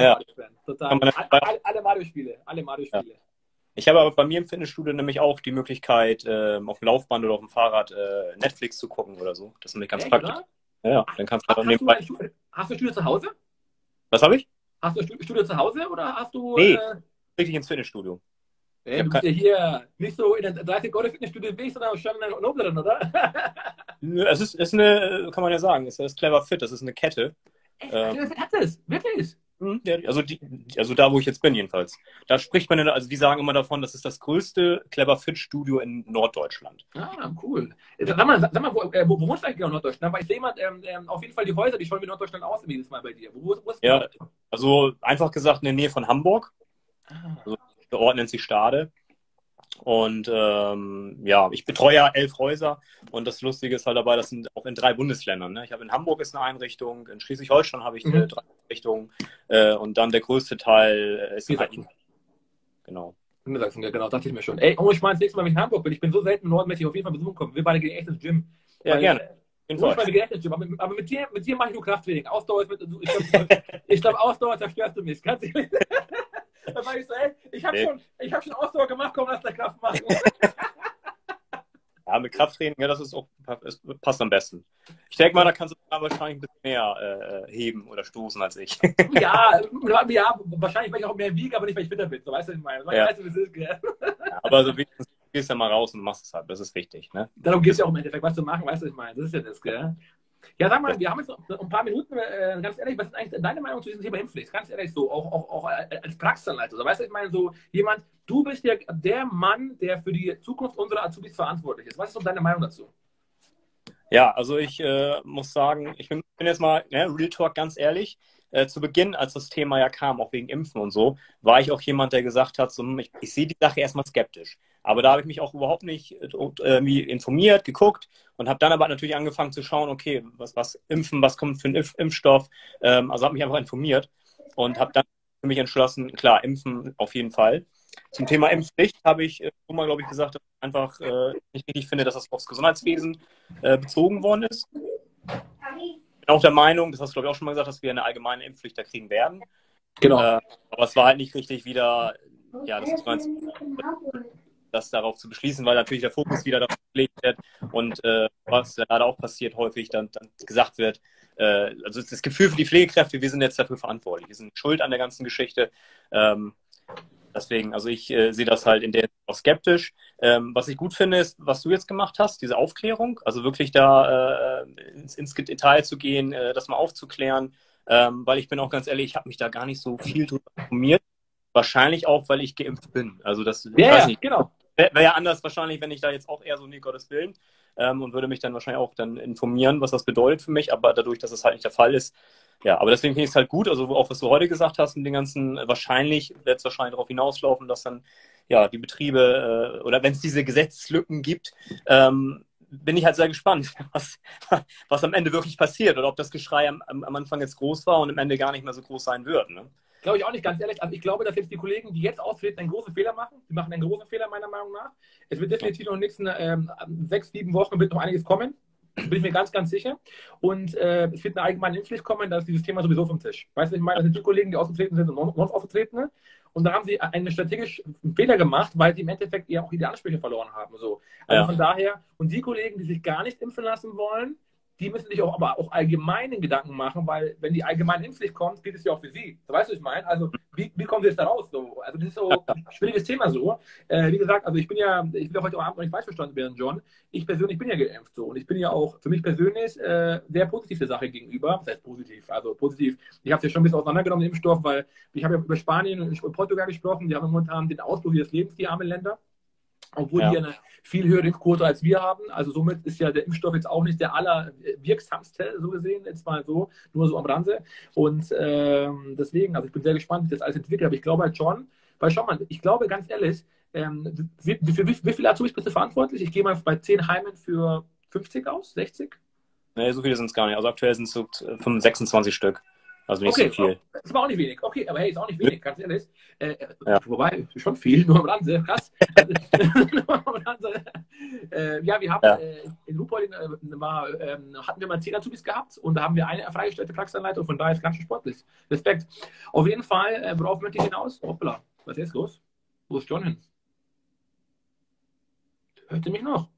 Alle Mario-Spiele. Ja. Ich habe aber bei mir im Fitnessstudio nämlich auch die Möglichkeit, auf dem Laufband oder auf dem Fahrrad Netflix zu gucken oder so. Das ist nämlich ganz praktisch. Ja, dann kannst du hast du Studio zu Hause? Was habe ich? Hast du Studio zu Hause oder hast du... Nee, richtig ins Fitnessstudio. Du bist ja hier nicht so in der 30-Euro-Fitnessstudio weg, sondern schon in Noblerin, oder? Es ist eine, kann man ja sagen, es ist Clever Fit, das ist eine Kette. Clever Fit hat das, wirklich? Also da, wo ich jetzt bin jedenfalls. Da spricht man, also die sagen immer davon, das ist das größte Clever Fit Studio in Norddeutschland. Ah, cool. Sag mal wo wohnst du eigentlich genau in Norddeutschland? Weil ich sehe mal auf jeden Fall die Häuser, die schauen wie Norddeutschland aus jedes Mal bei dir. Wo ist ja, also einfach gesagt in der Nähe von Hamburg. Also der Ort nennt sich Stade. Und ja, ich betreue ja 11 Häuser und das Lustige ist halt dabei, das sind auch in 3 Bundesländern. Ne? Ich habe in Hamburg ist eine Einrichtung, in Schleswig-Holstein habe ich 3 Einrichtungen und dann der größte Teil ist in Sachsen. Genau. In Sachsen, ja, genau, dachte ich mir schon. Ey, ich meine, das nächste Mal, wenn ich in Hamburg bin, ich bin so selten im Norden, möchte ich auf jeden Fall besuchen kommen. Wir beide gehen echt ins Gym. Ja, gerne. Aber mit dir mache ich nur Krafttraining. Ausdauer ist ich glaube, Ausdauer zerstörst du mich. Kannst du nicht. Da war ich so, ey, ich hab schon Ausdauer gemacht, komm, lass der Kraft machen. Ja, mit Krafttraining, ja, das passt am besten. Ich denke mal, da kannst du wahrscheinlich ein bisschen mehr heben oder stoßen als ich. Ja, wahrscheinlich, weil ich auch mehr wiege, aber nicht, weil ich fitter bin. So, weißt du, was ich meine? Weißt du, wie es ist, gell? Ja, aber so wenigstens gehst du ja mal raus und machst es halt. Das ist wichtig, ne? Darum geht es ja auch im Endeffekt, was zu machen, weißt du, was ich meine? Das ist ja das, gell? Ja, sag mal, wir haben jetzt noch ein paar Minuten, ganz ehrlich, was ist eigentlich deine Meinung zu diesem Thema Impfpflicht? Ganz ehrlich, so, auch als Praxisanleiter. So, weißt du, ich meine, so jemand, du bist ja der Mann, der für die Zukunft unserer Azubis verantwortlich ist. Was ist so deine Meinung dazu? Ja, also ich muss sagen, ich bin jetzt mal, Real Talk, ganz ehrlich, zu Beginn, als das Thema ja kam, auch wegen Impfen und so, war ich auch jemand, der gesagt hat, so, ich sehe die Sache erstmal skeptisch. Aber da habe ich mich auch überhaupt nicht informiert, geguckt und habe dann aber natürlich angefangen zu schauen, okay, was impfen, was kommt für ein Impfstoff. Also habe mich einfach informiert und habe dann für mich entschlossen, klar, impfen auf jeden Fall. Zum Thema Impfpflicht habe ich schon mal, glaube ich, gesagt, dass ich einfach nicht richtig finde, dass das aufs Gesundheitswesen bezogen worden ist. Ich bin auch der Meinung, das hast du, glaube ich, auch schon mal gesagt, dass wir eine allgemeine Impfpflicht da kriegen werden. Genau. Aber es war halt nicht richtig wieder, ja, das darauf zu beschließen, weil natürlich der Fokus wieder darauf gelegt wird und was leider auch passiert, häufig dann gesagt wird, also das Gefühl für die Pflegekräfte, wir sind jetzt dafür verantwortlich, wir sind schuld an der ganzen Geschichte. Deswegen, also ich sehe das halt in der auch skeptisch. Was ich gut finde, ist, was du jetzt gemacht hast, diese Aufklärung, also wirklich da ins Detail zu gehen, das mal aufzuklären, weil ich bin auch ganz ehrlich, ich habe mich da gar nicht so viel drüber informiert. Wahrscheinlich auch, weil ich geimpft bin. Also das, ich weiß nicht, genau. Wäre ja anders wahrscheinlich, wenn ich da jetzt auch eher so, nee, Gottes Willen, und würde mich dann wahrscheinlich auch dann informieren, was das bedeutet für mich, aber dadurch, dass es halt nicht der Fall ist, ja, aber deswegen finde ich es halt gut, also auch was du heute gesagt hast, mit den ganzen, wird es wahrscheinlich darauf hinauslaufen, dass dann, ja, die Betriebe, oder wenn es diese Gesetzeslücken gibt, bin ich halt sehr gespannt, was am Ende wirklich passiert oder ob das Geschrei am Anfang jetzt groß war und am Ende gar nicht mehr so groß sein wird. Ne? Glaube ich auch nicht, ganz ehrlich. Also ich glaube, dass jetzt die Kollegen, die jetzt austreten, einen großen Fehler machen. Die machen einen großen Fehler, meiner Meinung nach. Es wird definitiv noch in den nächsten 6, 7 Wochen wird noch einiges kommen. Bin ich mir ganz, ganz sicher. Und es wird eine allgemeine Impfpflicht kommen, da ist dieses Thema sowieso vom Tisch. Weißt du, ich meine, das sind die Kollegen, die ausgetreten sind und noch ausgetretene. Und da haben sie einen strategischen Fehler gemacht, weil sie im Endeffekt ja auch die Ansprüche verloren haben. So. Also von daher, und die Kollegen, die sich gar nicht impfen lassen wollen, die müssen sich aber auch allgemeinen Gedanken machen, weil wenn die allgemeine Impfpflicht kommt, gilt es ja auch für sie. So, weißt du, was ich meine? Also wie kommen sie jetzt da raus? So? Also das ist so ein schwieriges Thema so. Wie gesagt, also ich will heute Abend noch nicht falsch verstanden werden, John. Ich persönlich bin ja geimpft so und ich bin ja auch für mich persönlich sehr positiv der Sache gegenüber. Das heißt positiv, also positiv. Ich habe es ja schon ein bisschen auseinandergenommen, den Impfstoff, weil ich habe ja über Spanien und Portugal gesprochen. Die haben momentan den Ausbruch ihres Lebens, die armen Länder. Obwohl die eine viel höhere Impfquote als wir haben. Also somit ist ja der Impfstoff jetzt auch nicht der allerwirksamste, so gesehen, jetzt mal so, nur so am Rande. Und deswegen, also ich bin sehr gespannt, wie das alles entwickelt. Aber ich glaube halt schon, weil schau mal, ich glaube ganz ehrlich, für wie viele Azubis bist du verantwortlich? Ich gehe mal bei 10 Heimen für 50 aus, 60? Nee, so viele sind es gar nicht. Also aktuell sind es so 26 Stück. Also nicht okay, so viel. Das war auch nicht wenig. Okay, aber hey, ist auch nicht wenig, ganz ehrlich. Wobei, schon viel, nur am Rande, krass. Nur am Rande. Wir haben in Ruhpolding hatten wir mal 10 Azubis gehabt und da haben wir eine freigestellte Praxisanleitung, von daher ist ganz schön sportlich. Respekt. Auf jeden Fall, worauf möchte ich hinaus? Hoppla, was ist jetzt los? Wo ist John hin? Hört ihr mich noch?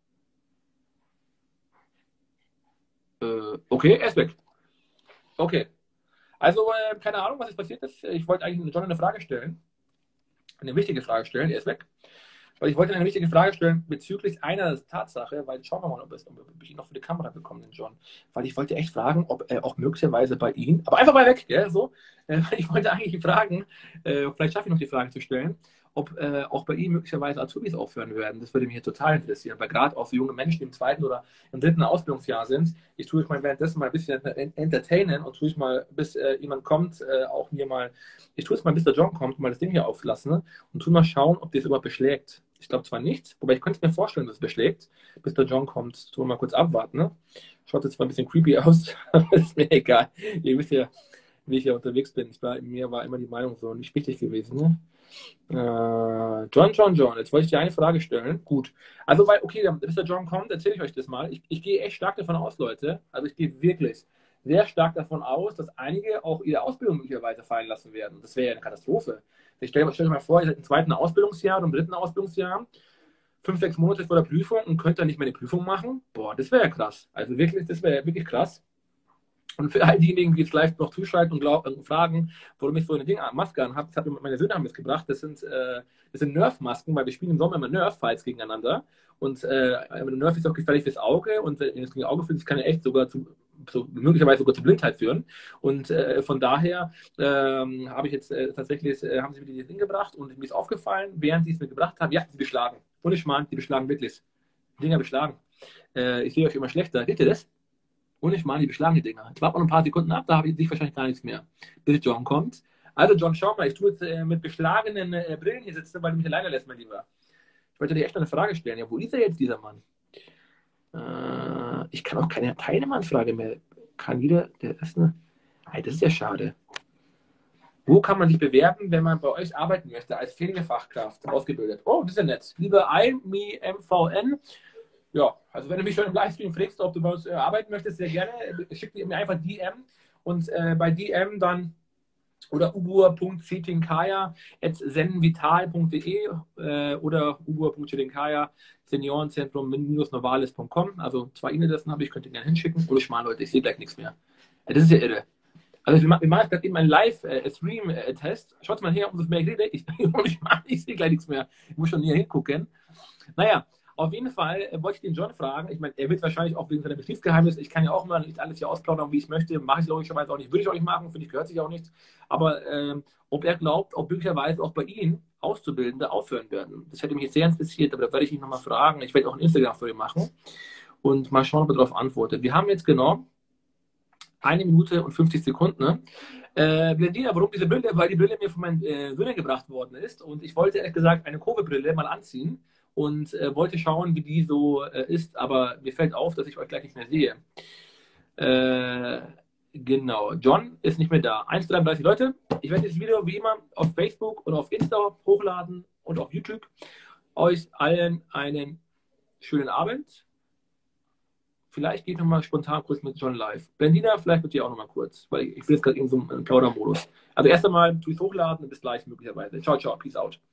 Okay, er ist weg. Okay. Also, keine Ahnung, was jetzt passiert ist. Ich wollte eigentlich John eine Frage stellen. Eine wichtige Frage stellen. Er ist weg. Weil ich wollte eine wichtige Frage stellen bezüglich einer Tatsache, weil schauen wir mal, ob ich ihn noch für die Kamera bekomme, den John. Weil ich wollte echt fragen, ob auch möglicherweise bei ihm, aber einfach mal weg, gell, so. Ich wollte eigentlich fragen, vielleicht schaffe ich noch die Frage zu stellen, ob auch bei ihm möglicherweise Azubis aufhören werden. Das würde mich hier total interessieren, weil gerade auch so junge Menschen, die im 2. oder im 3. Ausbildungsjahr sind, ich tue ich mal währenddessen mal ein bisschen entertainen und tue ich mal, bis jemand kommt, ich tue es mal, bis der John kommt, mal das Ding hier auflassen, ne? Und tue mal schauen, ob das überhaupt beschlägt. Ich glaube zwar nicht, wobei ich könnte mir vorstellen, dass es beschlägt, bis der John kommt. Tun wir mal kurz abwarten. Ne? Schaut jetzt zwar ein bisschen creepy aus, aber ist mir egal. Ihr wisst ja, wie ich hier unterwegs bin. Mir war immer die Meinung so nicht wichtig gewesen. Ne? John. Jetzt wollte ich dir eine Frage stellen. Gut. Also, bis der John kommt, erzähle ich euch das mal. Ich gehe echt stark davon aus, Leute. Also, ich gehe wirklich sehr stark davon aus, dass einige auch ihre Ausbildung möglicherweise fallen lassen werden. Das wäre ja eine Katastrophe. Ich stelle euch mal vor, ihr seid im 2. Ausbildungsjahr oder im 3. Ausbildungsjahr, 5, 6 Monate vor der Prüfung und könnt dann nicht mehr eine Prüfung machen. Boah, das wäre ja krass. Also wirklich, das wäre ja wirklich krass. Und für all diejenigen, die jetzt live noch zuschalten und fragen, warum ich so eine Maske anhabe, meine Söhne haben es gebracht, das sind Nerf-Masken, weil wir spielen im Sommer immer Nerf-Fights gegeneinander. Und Nerf ist auch gefährlich fürs Auge und wenn es gegen Auge fühlt, das kann ja echt möglicherweise sogar zu Blindheit führen. Und von daher habe ich jetzt tatsächlich, haben sie mir die Dinge gebracht und mir ist aufgefallen, während sie es mir gebracht haben, ja, sie beschlagen. Ohne Schmarrn, die beschlagen wirklich. Die Dinger beschlagen. Ich sehe euch immer schlechter. Seht ihr das? Und ich meine, die beschlagen die Dinger. Ich warte noch ein paar Sekunden ab, da habe ich wahrscheinlich gar nichts mehr. Bis John kommt. Also John, schau mal, ich tue jetzt mit beschlagenen Brillen hier sitzen, weil du mich alleine lässt, mein Lieber. Ich wollte dir echt eine Frage stellen. Ja, wo ist er jetzt, dieser Mann? Ich kann auch keine Mannfrage mehr. Kann jeder, der ist eine... Hey, das ist ja schade. Wo kann man sich bewerben, wenn man bei euch arbeiten möchte, als Pflegefachkraft ausgebildet? Oh, das ist ja nett. Lieber MVN. Ja, also wenn du mich schon im Livestream fragst, ob du bei uns arbeiten möchtest, sehr gerne, schick mir einfach DM und bei DM dann oder ubur.cetinkaya@zenvital.de oder ubur.cetinkaya seniorenzentrum-novales.com. Also 2 E-Mail-Adressen habe ich, könnt ihr gerne hinschicken. Oder ich meine, Leute, ich sehe gleich nichts mehr. Das ist ja irre. Also wir machen jetzt gerade eben einen Live-Stream-Test. Schaut mal her, umso mehr ich rede. Ich sehe gleich nichts mehr. Ich muss schon hier hingucken. Naja, auf jeden Fall wollte ich den John fragen. Ich meine, er wird wahrscheinlich auch wegen seiner Betriebsgeheimnis, ich kann ja auch mal nicht alles hier ausplaudern, wie ich möchte. Mache ich logischerweise auch nicht, würde ich auch nicht machen, finde ich, gehört sich auch nicht. Aber ob er glaubt, ob möglicherweise auch bei Ihnen Auszubildende aufhören werden. Das hätte mich jetzt sehr interessiert, aber da werde ich ihn nochmal fragen. Ich werde auch ein Instagram-Story machen und mal schauen, ob er darauf antwortet. Wir haben jetzt genau 1 Minute und 50 Sekunden. Ne? Blendina, warum diese Brille? Weil die Brille mir von meinen Söhnen gebracht worden ist und ich wollte ehrlich gesagt eine Kurvebrille mal anziehen und wollte schauen, wie die so ist, aber mir fällt auf, dass ich euch gleich nicht mehr sehe. Genau, John ist nicht mehr da. 1,33 Leute. Ich werde das Video wie immer auf Facebook und auf Insta hochladen und auf YouTube. Euch allen einen schönen Abend. Vielleicht gehe ich nochmal spontan kurz mit John live. Blendina, vielleicht mit dir auch nochmal kurz, weil ich bin jetzt gerade in so einem Plaudermodus. Also erst einmal tue ich es hochladen und bis gleich möglicherweise. Ciao, ciao, peace out.